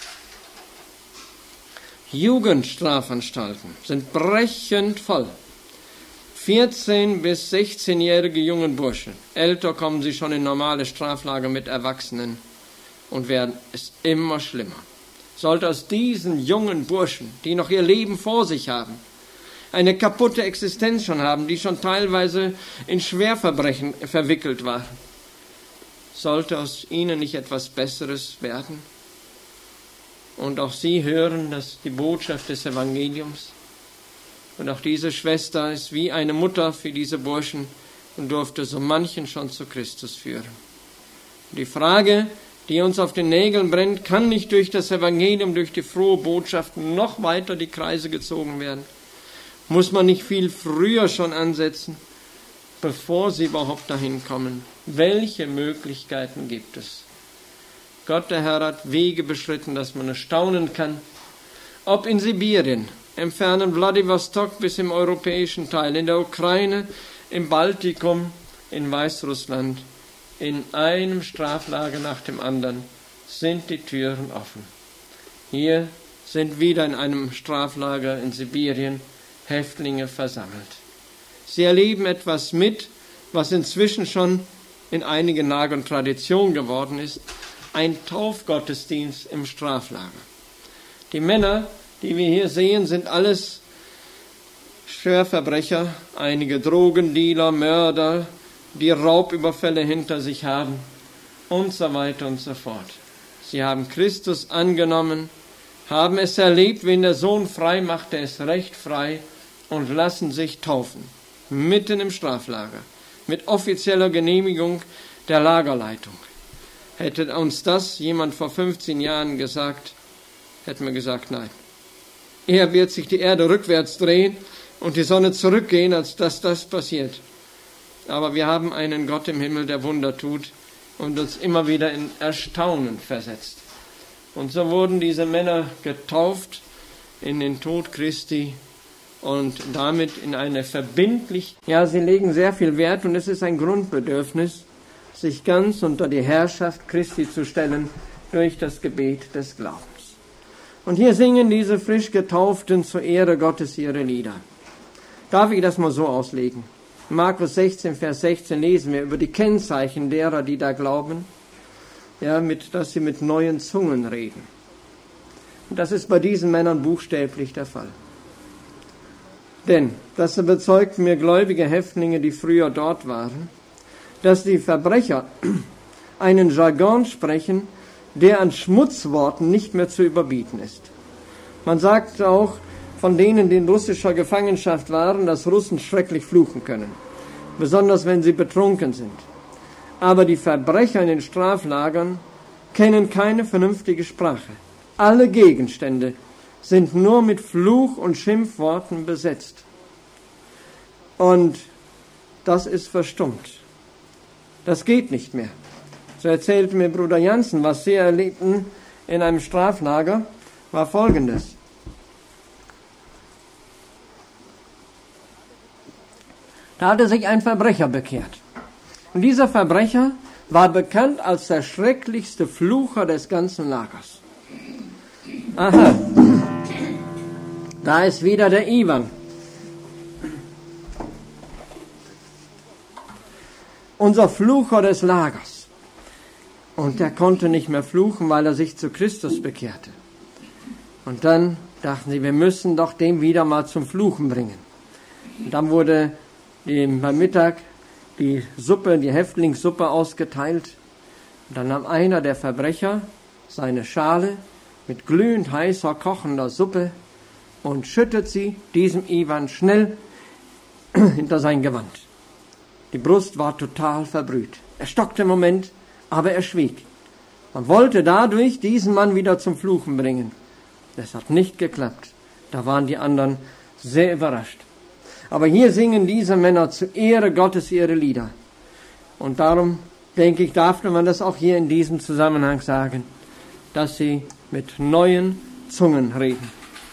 Jugendstrafanstalten sind brechend voll. vierzehn- bis sechzehnjährige jungen Burschen. Älter kommen sie schon in normale Straflager mit Erwachsenen und werden es immer schlimmer. Sollte aus diesen jungen Burschen, die noch ihr Leben vor sich haben, eine kaputte Existenz schon haben, die schon teilweise in Schwerverbrechen verwickelt waren, sollte aus ihnen nicht etwas Besseres werden? Und auch sie hören dass die Botschaft des Evangeliums. Und auch diese Schwester ist wie eine Mutter für diese Burschen und durfte so manchen schon zu Christus führen. Die Frage, die uns auf den Nägeln brennt, kann nicht durch das Evangelium, durch die frohe Botschaft noch weiter die Kreise gezogen werden. Muss man nicht viel früher schon ansetzen, bevor sie überhaupt dahin kommen? Welche Möglichkeiten gibt es? Gott, der Herr, hat Wege beschritten, dass man erstaunen kann, ob in Sibirien im fernen Wladiwostok bis im europäischen Teil, in der Ukraine, im Baltikum, in Weißrussland, in einem Straflager nach dem anderen sind die Türen offen. Hier sind wieder in einem Straflager in Sibirien Häftlinge versammelt. Sie erleben etwas mit, was inzwischen schon in einigen Lagern Tradition geworden ist, ein Taufgottesdienst im Straflager. Die Männer, die wir hier sehen, sind alles Schwerverbrecher, einige Drogendealer, Mörder, die Raubüberfälle hinter sich haben und so weiter und so fort. Sie haben Christus angenommen, haben es erlebt, wenn der Sohn frei macht, der ist recht frei, und lassen sich taufen, mitten im Straflager, mit offizieller Genehmigung der Lagerleitung. Hätte uns das jemand vor fünfzehn Jahren gesagt, hätten wir gesagt, nein. Eher wird sich die Erde rückwärts drehen und die Sonne zurückgehen, als dass das passiert. Aber wir haben einen Gott im Himmel, der Wunder tut und uns immer wieder in Erstaunen versetzt. Und so wurden diese Männer getauft in den Tod Christi und damit in eine verbindlich, ja, sie legen sehr viel Wert und es ist ein Grundbedürfnis, sich ganz unter die Herrschaft Christi zu stellen durch das Gebet des Glaubens. Und hier singen diese frisch Getauften zur Ehre Gottes ihre Lieder. Darf ich das mal so auslegen? In Markus sechzehn, Vers sechzehn lesen wir über die Kennzeichen derer, die da glauben, ja, mit, dass sie mit neuen Zungen reden. Und das ist bei diesen Männern buchstäblich der Fall. Denn, das bezeugten mir gläubige Häftlinge, die früher dort waren, dass die Verbrecher einen Jargon sprechen, der an Schmutzworten nicht mehr zu überbieten ist. Man sagt auch von denen, die in russischer Gefangenschaft waren, dass Russen schrecklich fluchen können, besonders wenn sie betrunken sind. Aber die Verbrecher in den Straflagern kennen keine vernünftige Sprache. Alle Gegenstände sind nur mit Fluch und Schimpfworten besetzt. Und das ist verstummt. Das geht nicht mehr. So erzählte mir Bruder Jansen, was sie erlebten in einem Straflager, war Folgendes. Da hatte sich ein Verbrecher bekehrt. Und dieser Verbrecher war bekannt als der schrecklichste Flucher des ganzen Lagers. Aha, da ist wieder der Ivan. Unser Flucher des Lagers. Und der konnte nicht mehr fluchen, weil er sich zu Christus bekehrte. Und dann dachten sie, wir müssen doch den wieder mal zum Fluchen bringen. Und dann wurde dem beim Mittag die Suppe, die Häftlingssuppe ausgeteilt. Und dann nahm einer der Verbrecher seine Schale mit glühend heißer, kochender Suppe und schüttet sie diesem Ivan schnell hinter sein Gewand. Die Brust war total verbrüht. Er stockte einen Moment, aber er schwieg. Man wollte dadurch diesen Mann wieder zum Fluchen bringen. Das hat nicht geklappt. Da waren die anderen sehr überrascht. Aber hier singen diese Männer zur Ehre Gottes ihre Lieder. Und darum, denke ich, darf man das auch hier in diesem Zusammenhang sagen, dass sie mit neuen Zungen reden.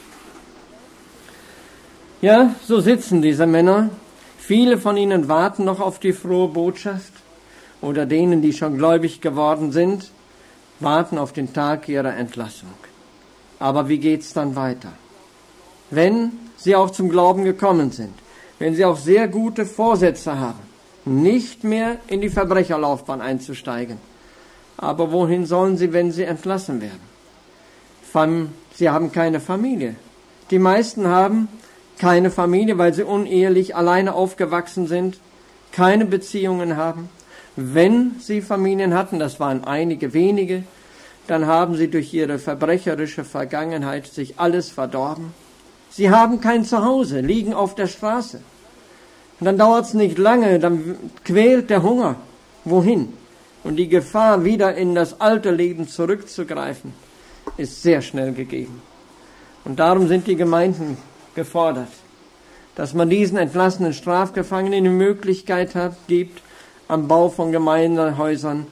Ja, so sitzen diese Männer. Viele von ihnen warten noch auf die frohe Botschaft oder denen, die schon gläubig geworden sind, warten auf den Tag ihrer Entlassung. Aber wie geht's dann weiter? Wenn sie auch zum Glauben gekommen sind, wenn sie auch sehr gute Vorsätze haben, nicht mehr in die Verbrecherlaufbahn einzusteigen. Aber wohin sollen sie, wenn sie entlassen werden? Sie haben keine Familie. Die meisten haben keine Familie, weil sie unehelich alleine aufgewachsen sind, keine Beziehungen haben. Wenn sie Familien hatten, das waren einige wenige, dann haben sie durch ihre verbrecherische Vergangenheit sich alles verdorben. Sie haben kein Zuhause, liegen auf der Straße. Und dann dauert es nicht lange, dann quält der Hunger. Wohin? Und die Gefahr, wieder in das alte Leben zurückzugreifen, ist sehr schnell gegeben. Und darum sind die Gemeinden gefordert, dass man diesen entlassenen Strafgefangenen die Möglichkeit hat, gibt, am Bau von Gemeindehäusern,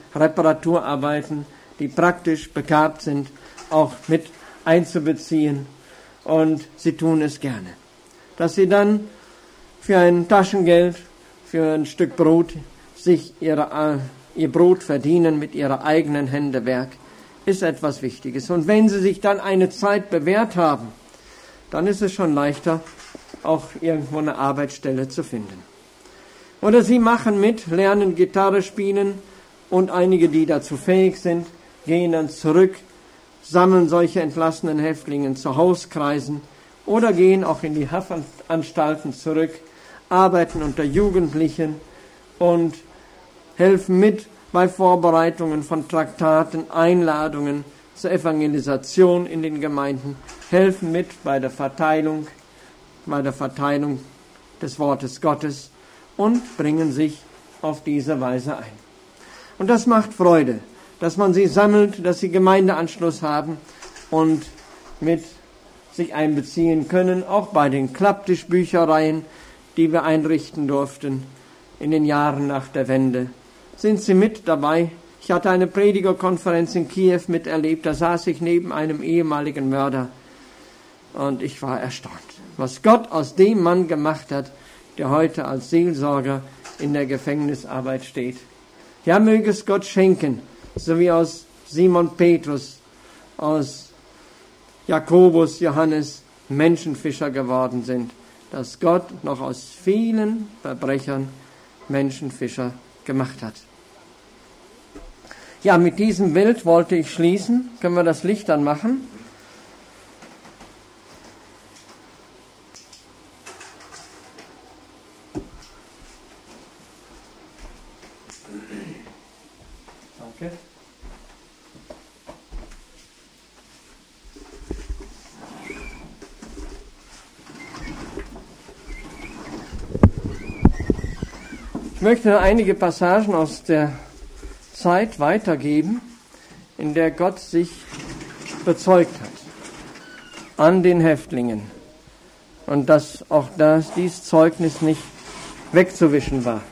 Reparaturarbeiten, die praktisch begabt sind, auch mit einzubeziehen und sie tun es gerne. Dass sie dann für ein Taschengeld, für ein Stück Brot sich ihre, ihr Brot verdienen mit ihrer eigenen Hände Werk, ist etwas Wichtiges. Und wenn sie sich dann eine Zeit bewährt haben, dann ist es schon leichter, auch irgendwo eine Arbeitsstelle zu finden. Oder sie machen mit, lernen Gitarre spielen und einige, die dazu fähig sind, gehen dann zurück, sammeln solche entlassenen Häftlinge zu Hauskreisen oder gehen auch in die Haftanstalten zurück, arbeiten unter Jugendlichen und helfen mit bei Vorbereitungen von Traktaten, Einladungen zur Evangelisation in den Gemeinden, helfen mit bei der Verteilung, bei der Verteilung des Wortes Gottes und bringen sich auf diese Weise ein. Und das macht Freude, dass man sie sammelt, dass sie Gemeindeanschluss haben und mit sich einbeziehen können, auch bei den Klapptischbüchereien, die wir einrichten durften in den Jahren nach der Wende. Sind sie mit dabei? Ich hatte eine Predigerkonferenz in Kiew miterlebt, da saß ich neben einem ehemaligen Mörder und ich war erstaunt, was Gott aus dem Mann gemacht hat, der heute als Seelsorger in der Gefängnisarbeit steht. Ja, möge es Gott schenken, so wie aus Simon Petrus, aus Jakobus, Johannes Menschenfischer geworden sind, dass Gott noch aus vielen Verbrechern Menschenfischer gemacht hat. Ja, mit diesem Bild wollte ich schließen. Können wir das Licht anmachen? Danke. Ich möchte einige Passagen aus der Zeit weitergeben, in der Gott sich bezeugt hat an den Häftlingen und dass auch das, dies Zeugnis nicht wegzuwischen war.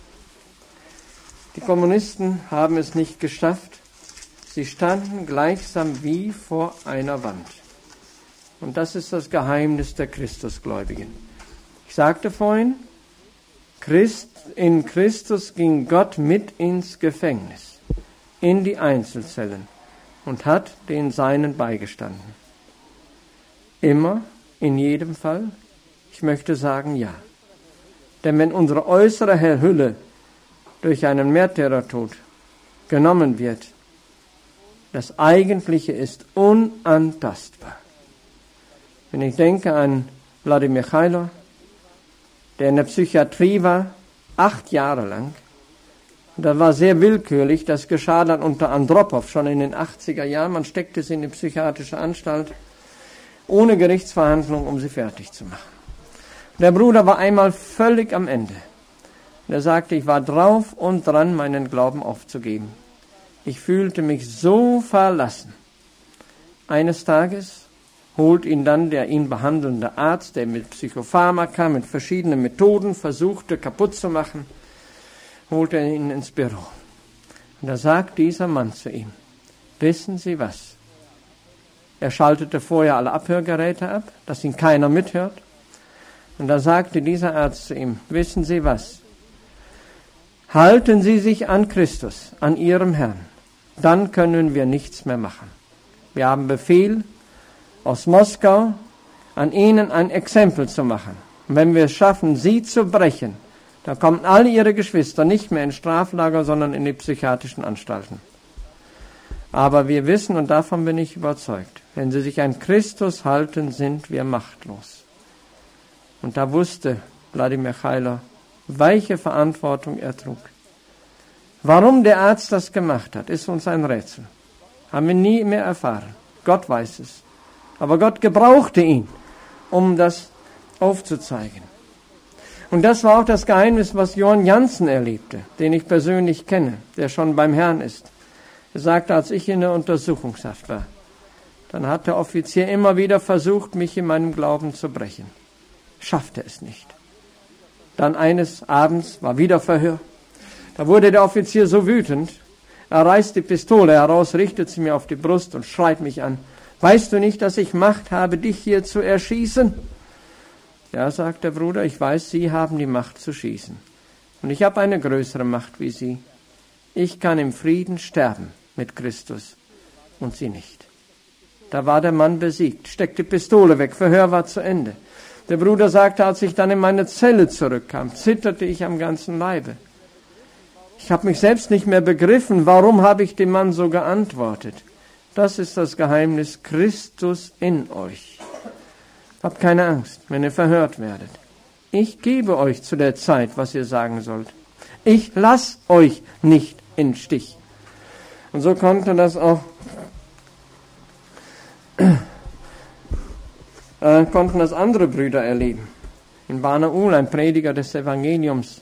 Die Kommunisten haben es nicht geschafft. Sie standen gleichsam wie vor einer Wand. Und das ist das Geheimnis der Christusgläubigen. Ich sagte vorhin, Christ, in Christus ging Gott mit ins Gefängnis, in die Einzelzellen und hat den Seinen beigestanden. Immer, in jedem Fall? Ich möchte sagen, ja. Denn wenn unsere äußere Hülle durch einen Märtyrertod genommen wird, das Eigentliche ist unantastbar. Wenn ich denke an Wladimir Michailov, der in der Psychiatrie war, acht Jahre lang. Und das war sehr willkürlich, das geschah dann unter Andropow schon in den achtziger Jahren. Man steckte sie in die psychiatrische Anstalt, ohne Gerichtsverhandlung, um sie fertig zu machen. Der Bruder war einmal völlig am Ende. Und er sagte, ich war drauf und dran, meinen Glauben aufzugeben. Ich fühlte mich so verlassen. Eines Tages holt ihn dann der ihn behandelnde Arzt, der mit Psychopharmaka, mit verschiedenen Methoden versuchte, kaputt zu machen, holt er ihn ins Büro. Und da sagt dieser Mann zu ihm, wissen Sie was? Er schaltete vorher alle Abhörgeräte ab, dass ihn keiner mithört. Und da sagte dieser Arzt zu ihm, wissen Sie was? Halten Sie sich an Christus, an Ihrem Herrn. Dann können wir nichts mehr machen. Wir haben Befehl aus Moskau, an ihnen ein Exempel zu machen. Und wenn wir es schaffen, sie zu brechen, dann kommen alle ihre Geschwister nicht mehr in Straflager, sondern in die psychiatrischen Anstalten. Aber wir wissen, und davon bin ich überzeugt, wenn sie sich an Christus halten, sind wir machtlos. Und da wusste Wladimir Michailov, welche Verantwortung er trug. Warum der Arzt das gemacht hat, ist uns ein Rätsel. Haben wir nie mehr erfahren. Gott weiß es. Aber Gott gebrauchte ihn, um das aufzuzeigen. Und das war auch das Geheimnis, was Johann Jansen erlebte, den ich persönlich kenne, der schon beim Herrn ist. Er sagte, als ich in der Untersuchungshaft war, dann hat der Offizier immer wieder versucht, mich in meinem Glauben zu brechen. Schaffte es nicht. Dann eines Abends war wieder Verhör. Da wurde der Offizier so wütend, er reißt die Pistole heraus, richtet sie mir auf die Brust und schreit mich an. Weißt du nicht, dass ich Macht habe, dich hier zu erschießen? Ja, sagt der Bruder, ich weiß, Sie haben die Macht zu schießen. Und ich habe eine größere Macht wie Sie. Ich kann im Frieden sterben mit Christus und Sie nicht. Da war der Mann besiegt, steckte die Pistole weg, Verhör war zu Ende. Der Bruder sagte, als ich dann in meine Zelle zurückkam, zitterte ich am ganzen Leibe. Ich habe mich selbst nicht mehr begriffen, warum habe ich dem Mann so geantwortet. Das ist das Geheimnis, Christus in euch. Habt keine Angst, wenn ihr verhört werdet. Ich gebe euch zu der Zeit, was ihr sagen sollt. Ich lasse euch nicht in Stich. Und so konnte das auch, äh, konnten das andere Brüder erleben. In Banaul, ein Prediger des Evangeliums.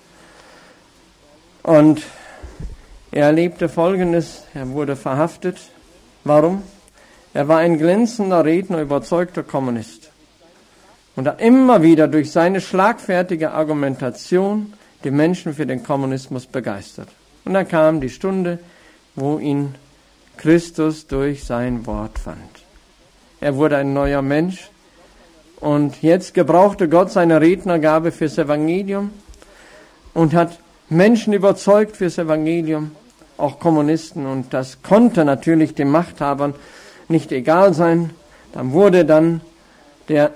Und er erlebte Folgendes, er wurde verhaftet. Warum? Er war ein glänzender Redner, überzeugter Kommunist. Und hat immer wieder durch seine schlagfertige Argumentation die Menschen für den Kommunismus begeistert. Und dann kam die Stunde, wo ihn Christus durch sein Wort fand. Er wurde ein neuer Mensch. Und jetzt gebrauchte Gott seine Rednergabe fürs Evangelium und hat Menschen überzeugt fürs Evangelium, auch Kommunisten. Und das konnte natürlich den Machthabern nicht egal sein. Dann wurde dann der,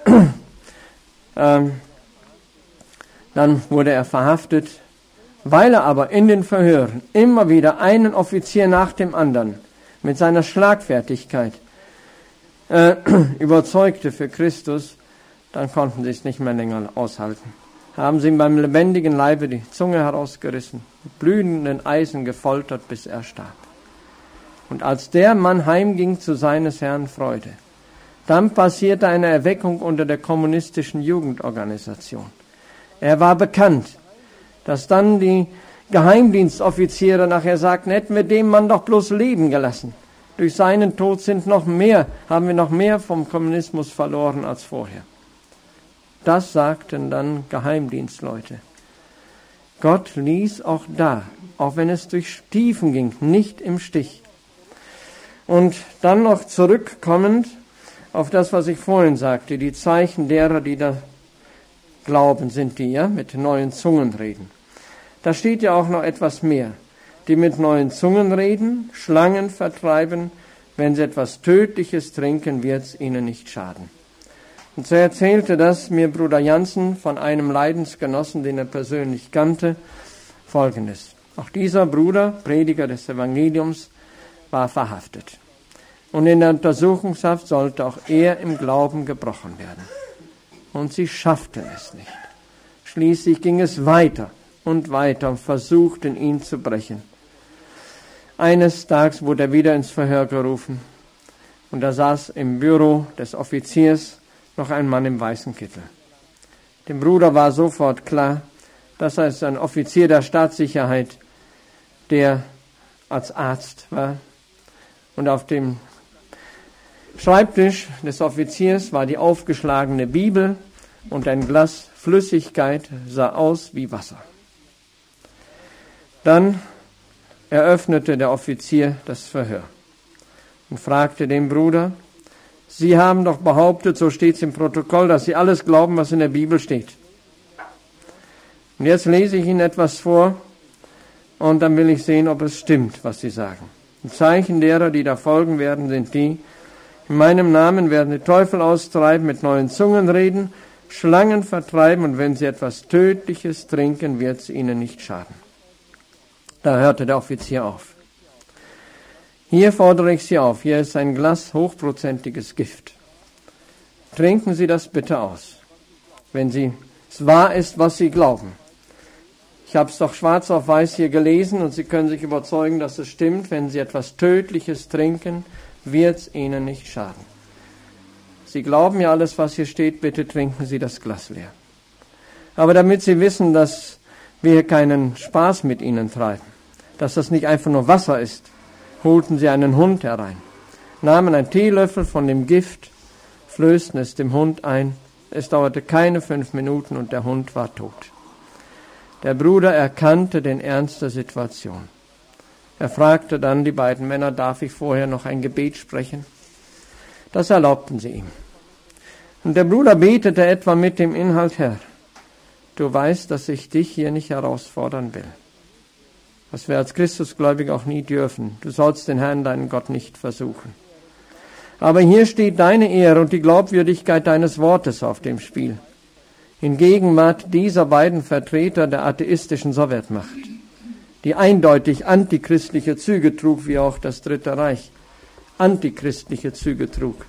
ähm, dann wurde er verhaftet, weil er aber in den Verhören immer wieder einen Offizier nach dem anderen mit seiner Schlagfertigkeit äh, überzeugte für Christus. Dann konnten sie es nicht mehr länger aushalten. Haben sie ihm beim lebendigen Leibe die Zunge herausgerissen, mit blühenden Eisen gefoltert, bis er starb. Und als der Mann heimging zu seines Herrn Freude, dann passierte eine Erweckung unter der kommunistischen Jugendorganisation. Er war bekannt, dass dann die Geheimdienstoffiziere nachher sagten, hätten wir dem Mann doch bloß leben gelassen. Durch seinen Tod sind noch mehr, haben wir noch mehr vom Kommunismus verloren als vorher. Das sagten dann Geheimdienstleute. Gott ließ auch da, auch wenn es durch Tiefen ging, nicht im Stich. Und dann noch zurückkommend auf das, was ich vorhin sagte, die Zeichen derer, die da glauben, sind die, ja, mit neuen Zungen reden. Da steht ja auch noch etwas mehr. Die mit neuen Zungen reden, Schlangen vertreiben, wenn sie etwas Tödliches trinken, wird es ihnen nicht schaden. Und so erzählte das mir Bruder Jansen von einem Leidensgenossen, den er persönlich kannte, Folgendes. Auch dieser Bruder, Prediger des Evangeliums, war verhaftet. Und in der Untersuchungshaft sollte auch er im Glauben gebrochen werden. Und sie schafften es nicht. Schließlich ging es weiter und weiter und versuchten, ihn zu brechen. Eines Tages wurde er wieder ins Verhör gerufen. Und da saß im Büro des Offiziers noch ein Mann im weißen Kittel. Dem Bruder war sofort klar, dass er ein Offizier der Staatssicherheit, der als Arzt war. Und auf dem Schreibtisch des Offiziers war die aufgeschlagene Bibel und ein Glas Flüssigkeit, sah aus wie Wasser. Dann eröffnete der Offizier das Verhör und fragte den Bruder, Sie haben doch behauptet, so steht es im Protokoll, dass Sie alles glauben, was in der Bibel steht. Und jetzt lese ich Ihnen etwas vor und dann will ich sehen, ob es stimmt, was Sie sagen. Die Zeichen derer, die da folgen werden, sind die: In meinem Namen werden die Teufel austreiben, mit neuen Zungen reden, Schlangen vertreiben und wenn sie etwas Tödliches trinken, wird es ihnen nicht schaden. Da hörte der Offizier auf. Hier fordere ich Sie auf, hier ist ein Glas hochprozentiges Gift. Trinken Sie das bitte aus, wenn Sie, es wahr ist, was Sie glauben. Ich habe es doch schwarz auf weiß hier gelesen und Sie können sich überzeugen, dass es stimmt. Wenn Sie etwas Tödliches trinken, wird es Ihnen nicht schaden. Sie glauben ja alles, was hier steht, bitte trinken Sie das Glas leer. Aber damit Sie wissen, dass wir hier keinen Spaß mit Ihnen treiben, dass das nicht einfach nur Wasser ist, holten sie einen Hund herein, nahmen einen Teelöffel von dem Gift, flößten es dem Hund ein. Es dauerte keine fünf Minuten und der Hund war tot. Der Bruder erkannte den Ernst der Situation. Er fragte dann die beiden Männer, darf ich vorher noch ein Gebet sprechen? Das erlaubten sie ihm. Und der Bruder betete etwa mit dem Inhalt: Herr, du weißt, dass ich dich hier nicht herausfordern will. Was wir als Christusgläubige auch nie dürfen. Du sollst den Herrn, deinen Gott, nicht versuchen. Aber hier steht deine Ehre und die Glaubwürdigkeit deines Wortes auf dem Spiel. In Gegenwart dieser beiden Vertreter der atheistischen Sowjetmacht, die eindeutig antichristliche Züge trug, wie auch das Dritte Reich antichristliche Züge trug.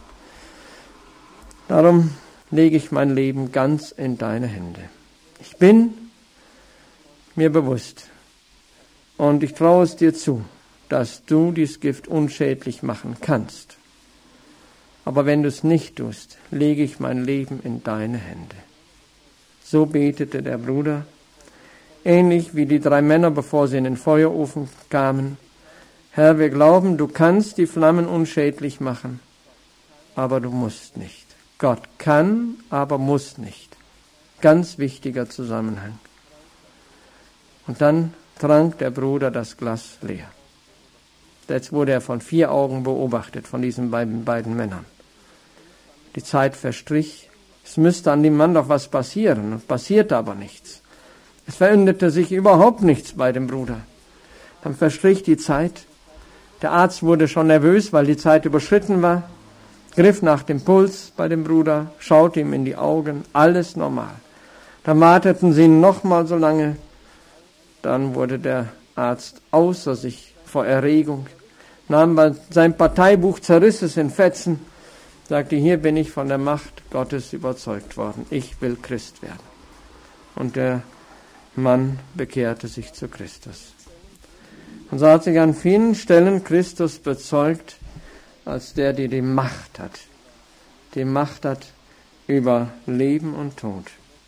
Darum lege ich mein Leben ganz in deine Hände. Ich bin mir bewusst und ich traue es dir zu, dass du dieses Gift unschädlich machen kannst. Aber wenn du es nicht tust, lege ich mein Leben in deine Hände. So betete der Bruder, ähnlich wie die drei Männer, bevor sie in den Feuerofen kamen. Herr, wir glauben, du kannst die Flammen unschädlich machen, aber du musst nicht. Gott kann, aber muss nicht. Ganz wichtiger Zusammenhang. Und dann trank der Bruder das Glas leer. Jetzt wurde er von vier Augen beobachtet, von diesen beiden, beiden Männern. Die Zeit verstrich. Es müsste an dem Mann doch was passieren, und passierte aber nichts. Es veränderte sich überhaupt nichts bei dem Bruder. Dann verstrich die Zeit. Der Arzt wurde schon nervös, weil die Zeit überschritten war, griff nach dem Puls bei dem Bruder, schaute ihm in die Augen, alles normal. Dann warteten sie noch mal so lange. Dann wurde der Arzt außer sich vor Erregung, nahm sein Parteibuch, zerriss es in Fetzen, sagte, hier bin ich von der Macht Gottes überzeugt worden, ich will Christ werden. Und der Mann bekehrte sich zu Christus. Und so hat sich an vielen Stellen Christus bezeugt, als der, der die Macht hat, die Macht hat über Leben und Tod.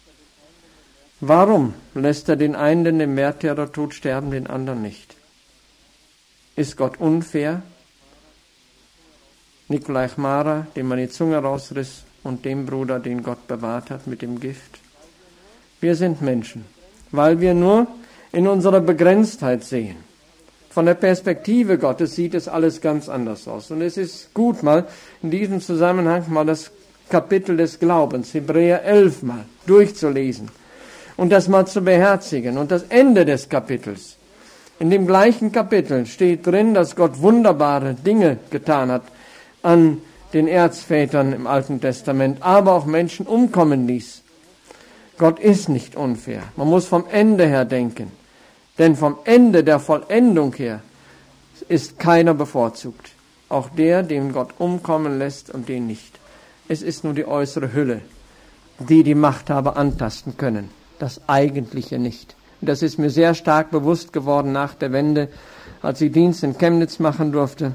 Warum lässt er den einen den Märtyrertod sterben, den anderen nicht? Ist Gott unfair? Nikolai Chmara, dem man die Zunge rausriss, und dem Bruder, den Gott bewahrt hat mit dem Gift. Wir sind Menschen, weil wir nur in unserer Begrenztheit sehen. Von der Perspektive Gottes sieht es alles ganz anders aus. Und es ist gut, mal in diesem Zusammenhang mal das Kapitel des Glaubens, Hebräer elf, mal durchzulesen und das mal zu beherzigen. Und das Ende des Kapitels. In dem gleichen Kapitel steht drin, dass Gott wunderbare Dinge getan hat an den Erzvätern im Alten Testament, aber auch Menschen umkommen ließ. Gott ist nicht unfair. Man muss vom Ende her denken. Denn vom Ende der Vollendung her ist keiner bevorzugt. Auch der, den Gott umkommen lässt und den nicht. Es ist nur die äußere Hülle, die die Machthaber antasten können. Das Eigentliche nicht. Und das ist mir sehr stark bewusst geworden nach der Wende, als ich Dienst in Chemnitz machen durfte.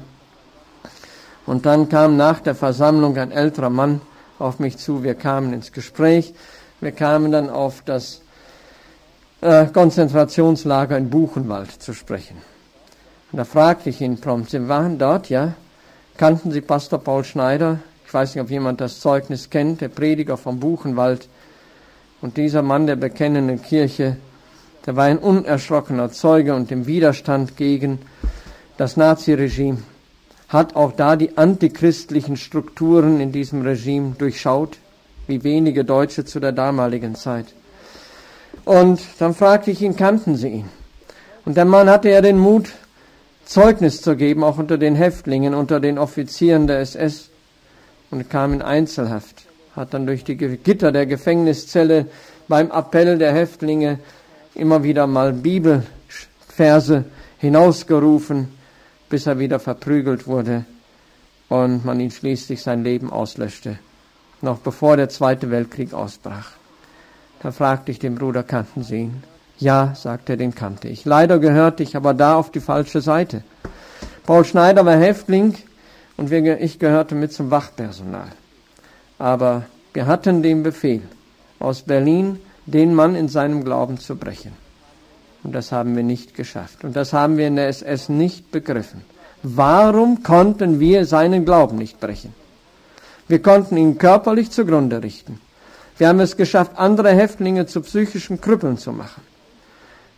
Und dann kam nach der Versammlung ein älterer Mann auf mich zu. Wir kamen ins Gespräch. Wir kamen dann auf das äh, Konzentrationslager in Buchenwald zu sprechen. Und da fragte ich ihn prompt, Sie waren dort, ja? Kannten Sie Pastor Paul Schneider? Ich weiß nicht, ob jemand das Zeugnis kennt, der Prediger vom Buchenwald. Und dieser Mann der bekennenden Kirche, der war ein unerschrockener Zeuge und im Widerstand gegen das Naziregime, hat auch da die antichristlichen Strukturen in diesem Regime durchschaut, wie wenige Deutsche zu der damaligen Zeit. Und dann fragte ich ihn, kannten Sie ihn? Und der Mann hatte ja den Mut, Zeugnis zu geben, auch unter den Häftlingen, unter den Offizieren der S S, und kam in Einzelhaft, hat dann durch die Gitter der Gefängniszelle beim Appell der Häftlinge immer wieder mal Bibelverse hinausgerufen, bis er wieder verprügelt wurde und man ihn schließlich sein Leben auslöschte, noch bevor der Zweite Weltkrieg ausbrach. Da fragte ich den Bruder, kannten Sie ihn? Ja, sagte er, den kannte ich. Leider gehörte ich aber da auf die falsche Seite. Paul Schneider war Häftling und wir, ich gehörte mit zum Wachpersonal. Aber wir hatten den Befehl, aus Berlin den Mann in seinem Glauben zu brechen. Und das haben wir nicht geschafft. Und das haben wir in der S S nicht begriffen. Warum konnten wir seinen Glauben nicht brechen? Wir konnten ihn körperlich zugrunde richten. Wir haben es geschafft, andere Häftlinge zu psychischen Krüppeln zu machen.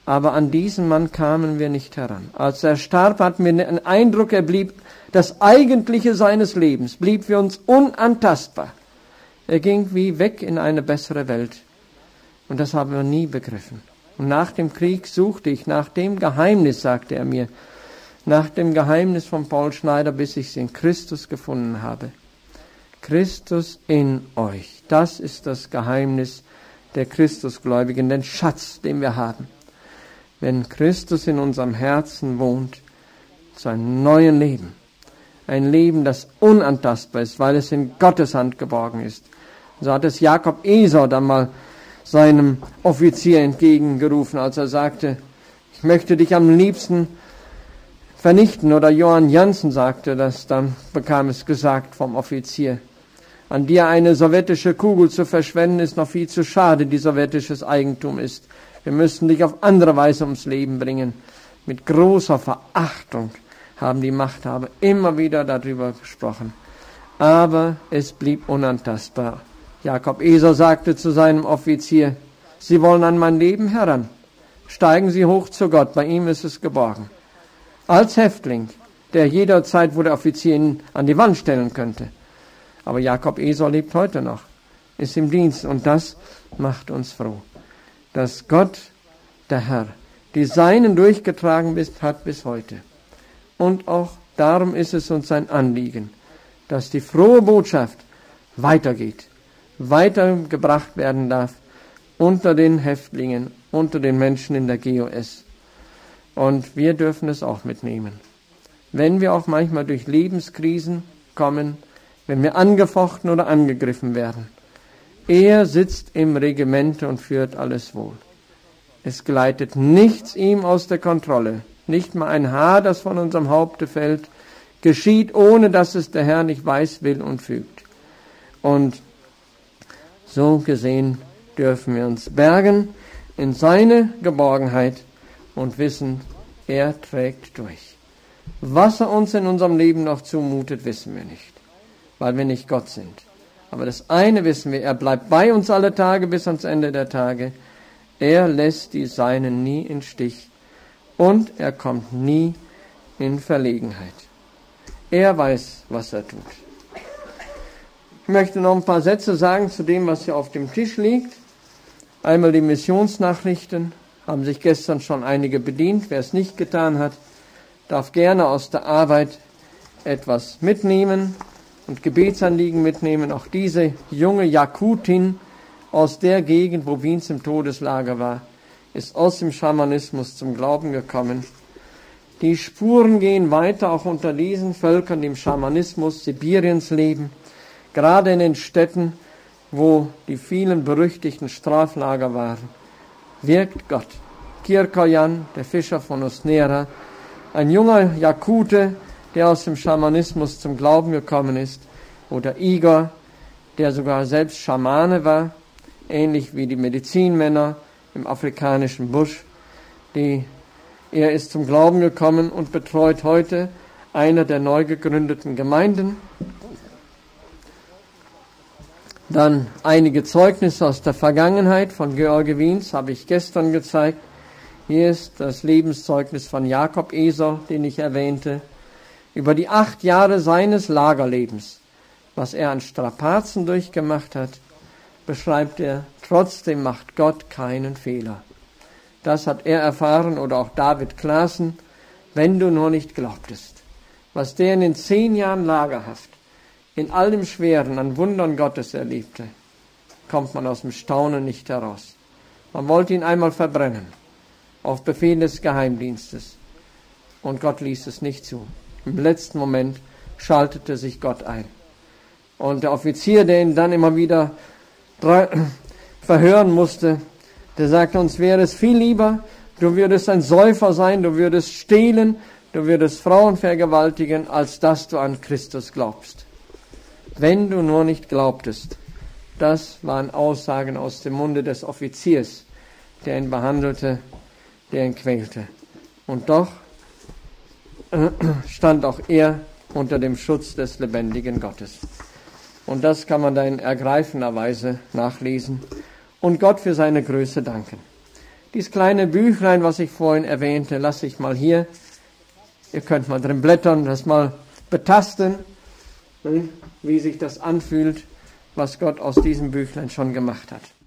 Aber an diesen Mann kamen wir nicht heran. Als er starb, hatten wir den Eindruck, er blieb das Eigentliche seines Lebens, blieb für uns unantastbar. Er ging wie weg in eine bessere Welt. Und das haben wir nie begriffen. Und nach dem Krieg suchte ich nach dem Geheimnis, sagte er mir, nach dem Geheimnis von Paul Schneider, bis ich es in Christus gefunden habe. Christus in euch. Das ist das Geheimnis der Christusgläubigen, den Schatz, den wir haben. Wenn Christus in unserem Herzen wohnt, zu einem neuen Leben. Ein Leben, das unantastbar ist, weil es in Gottes Hand geborgen ist. So hat es Jakob Esau dann mal seinem Offizier entgegengerufen, als er sagte, ich möchte dich am liebsten vernichten. Oder Johann Jansen sagte das, dann bekam es gesagt vom Offizier. An dir eine sowjetische Kugel zu verschwenden, ist noch viel zu schade, die sowjetisches Eigentum ist. Wir müssen dich auf andere Weise ums Leben bringen. Mit großer Verachtung haben die Machthaber immer wieder darüber gesprochen. Aber es blieb unantastbar. Jakob Esau sagte zu seinem Offizier, Sie wollen an mein Leben heran. Steigen Sie hoch zu Gott, bei ihm ist es geborgen. Als Häftling, der jederzeit, wo der Offizier ihn an die Wand stellen könnte. Aber Jakob Esau lebt heute noch, ist im Dienst und das macht uns froh, dass Gott, der Herr, die Seinen durchgetragen hat bis heute. Und auch darum ist es uns ein Anliegen, dass die frohe Botschaft weitergeht, weitergebracht werden darf unter den Häftlingen, unter den Menschen in der G O S. Und wir dürfen es auch mitnehmen. Wenn wir auch manchmal durch Lebenskrisen kommen, wenn wir angefochten oder angegriffen werden. Er sitzt im Regimente und führt alles wohl. Es gleitet nichts ihm aus der Kontrolle. Nicht mal ein Haar, das von unserem Haupte fällt, geschieht, ohne dass es der Herr nicht weiß, will und fügt. Und so gesehen dürfen wir uns bergen in seine Geborgenheit und wissen, er trägt durch. Was er uns in unserem Leben noch zumutet, wissen wir nicht, weil wir nicht Gott sind. Aber das eine wissen wir, er bleibt bei uns alle Tage bis ans Ende der Tage. Er lässt die Seinen nie im Stich und er kommt nie in Verlegenheit. Er weiß, was er tut. Ich möchte noch ein paar Sätze sagen zu dem, was hier auf dem Tisch liegt. Einmal die Missionsnachrichten, haben sich gestern schon einige bedient. Wer es nicht getan hat, darf gerne aus der Arbeit etwas mitnehmen und Gebetsanliegen mitnehmen. Auch diese junge Jakutin aus der Gegend, wo Wiens im Todeslager war, ist aus dem Schamanismus zum Glauben gekommen. Die Spuren gehen weiter, auch unter diesen Völkern, die im Schamanismus Sibiriens leben, gerade in den Städten, wo die vielen berüchtigten Straflager waren, wirkt Gott. Kirkojan, der Fischer von Usnera, ein junger Jakute, der aus dem Schamanismus zum Glauben gekommen ist, oder Igor, der sogar selbst Schamane war, ähnlich wie die Medizinmänner im afrikanischen Busch. Die, er ist zum Glauben gekommen und betreut heute eine der neu gegründeten Gemeinden. Dann einige Zeugnisse aus der Vergangenheit von George Wiens habe ich gestern gezeigt. Hier ist das Lebenszeugnis von Jakob Esau, den ich erwähnte, über die acht Jahre seines Lagerlebens. Was er an Strapazen durchgemacht hat, beschreibt er, trotzdem macht Gott keinen Fehler. Das hat er erfahren, oder auch David Klaassen, wenn du nur nicht glaubtest. Was der in den zehn Jahren Lagerhaft, in allem Schweren an Wundern Gottes erlebte, kommt man aus dem Staunen nicht heraus. Man wollte ihn einmal verbrennen, auf Befehl des Geheimdienstes. Und Gott ließ es nicht zu. Im letzten Moment schaltete sich Gott ein. Und der Offizier, der ihn dann immer wieder verhören musste, der sagte, uns wäre es viel lieber, du würdest ein Säufer sein, du würdest stehlen, du würdest Frauen vergewaltigen, als dass du an Christus glaubst. Wenn du nur nicht glaubtest. Das waren Aussagen aus dem Munde des Offiziers, der ihn behandelte, der ihn quälte. Und doch stand auch er unter dem Schutz des lebendigen Gottes. Und das kann man da in ergreifender Weise nachlesen und Gott für seine Größe danken. Dieses kleine Büchlein, was ich vorhin erwähnte, lasse ich mal hier. Ihr könnt mal drin blättern, das mal betasten, wie sich das anfühlt, was Gott aus diesem Büchlein schon gemacht hat.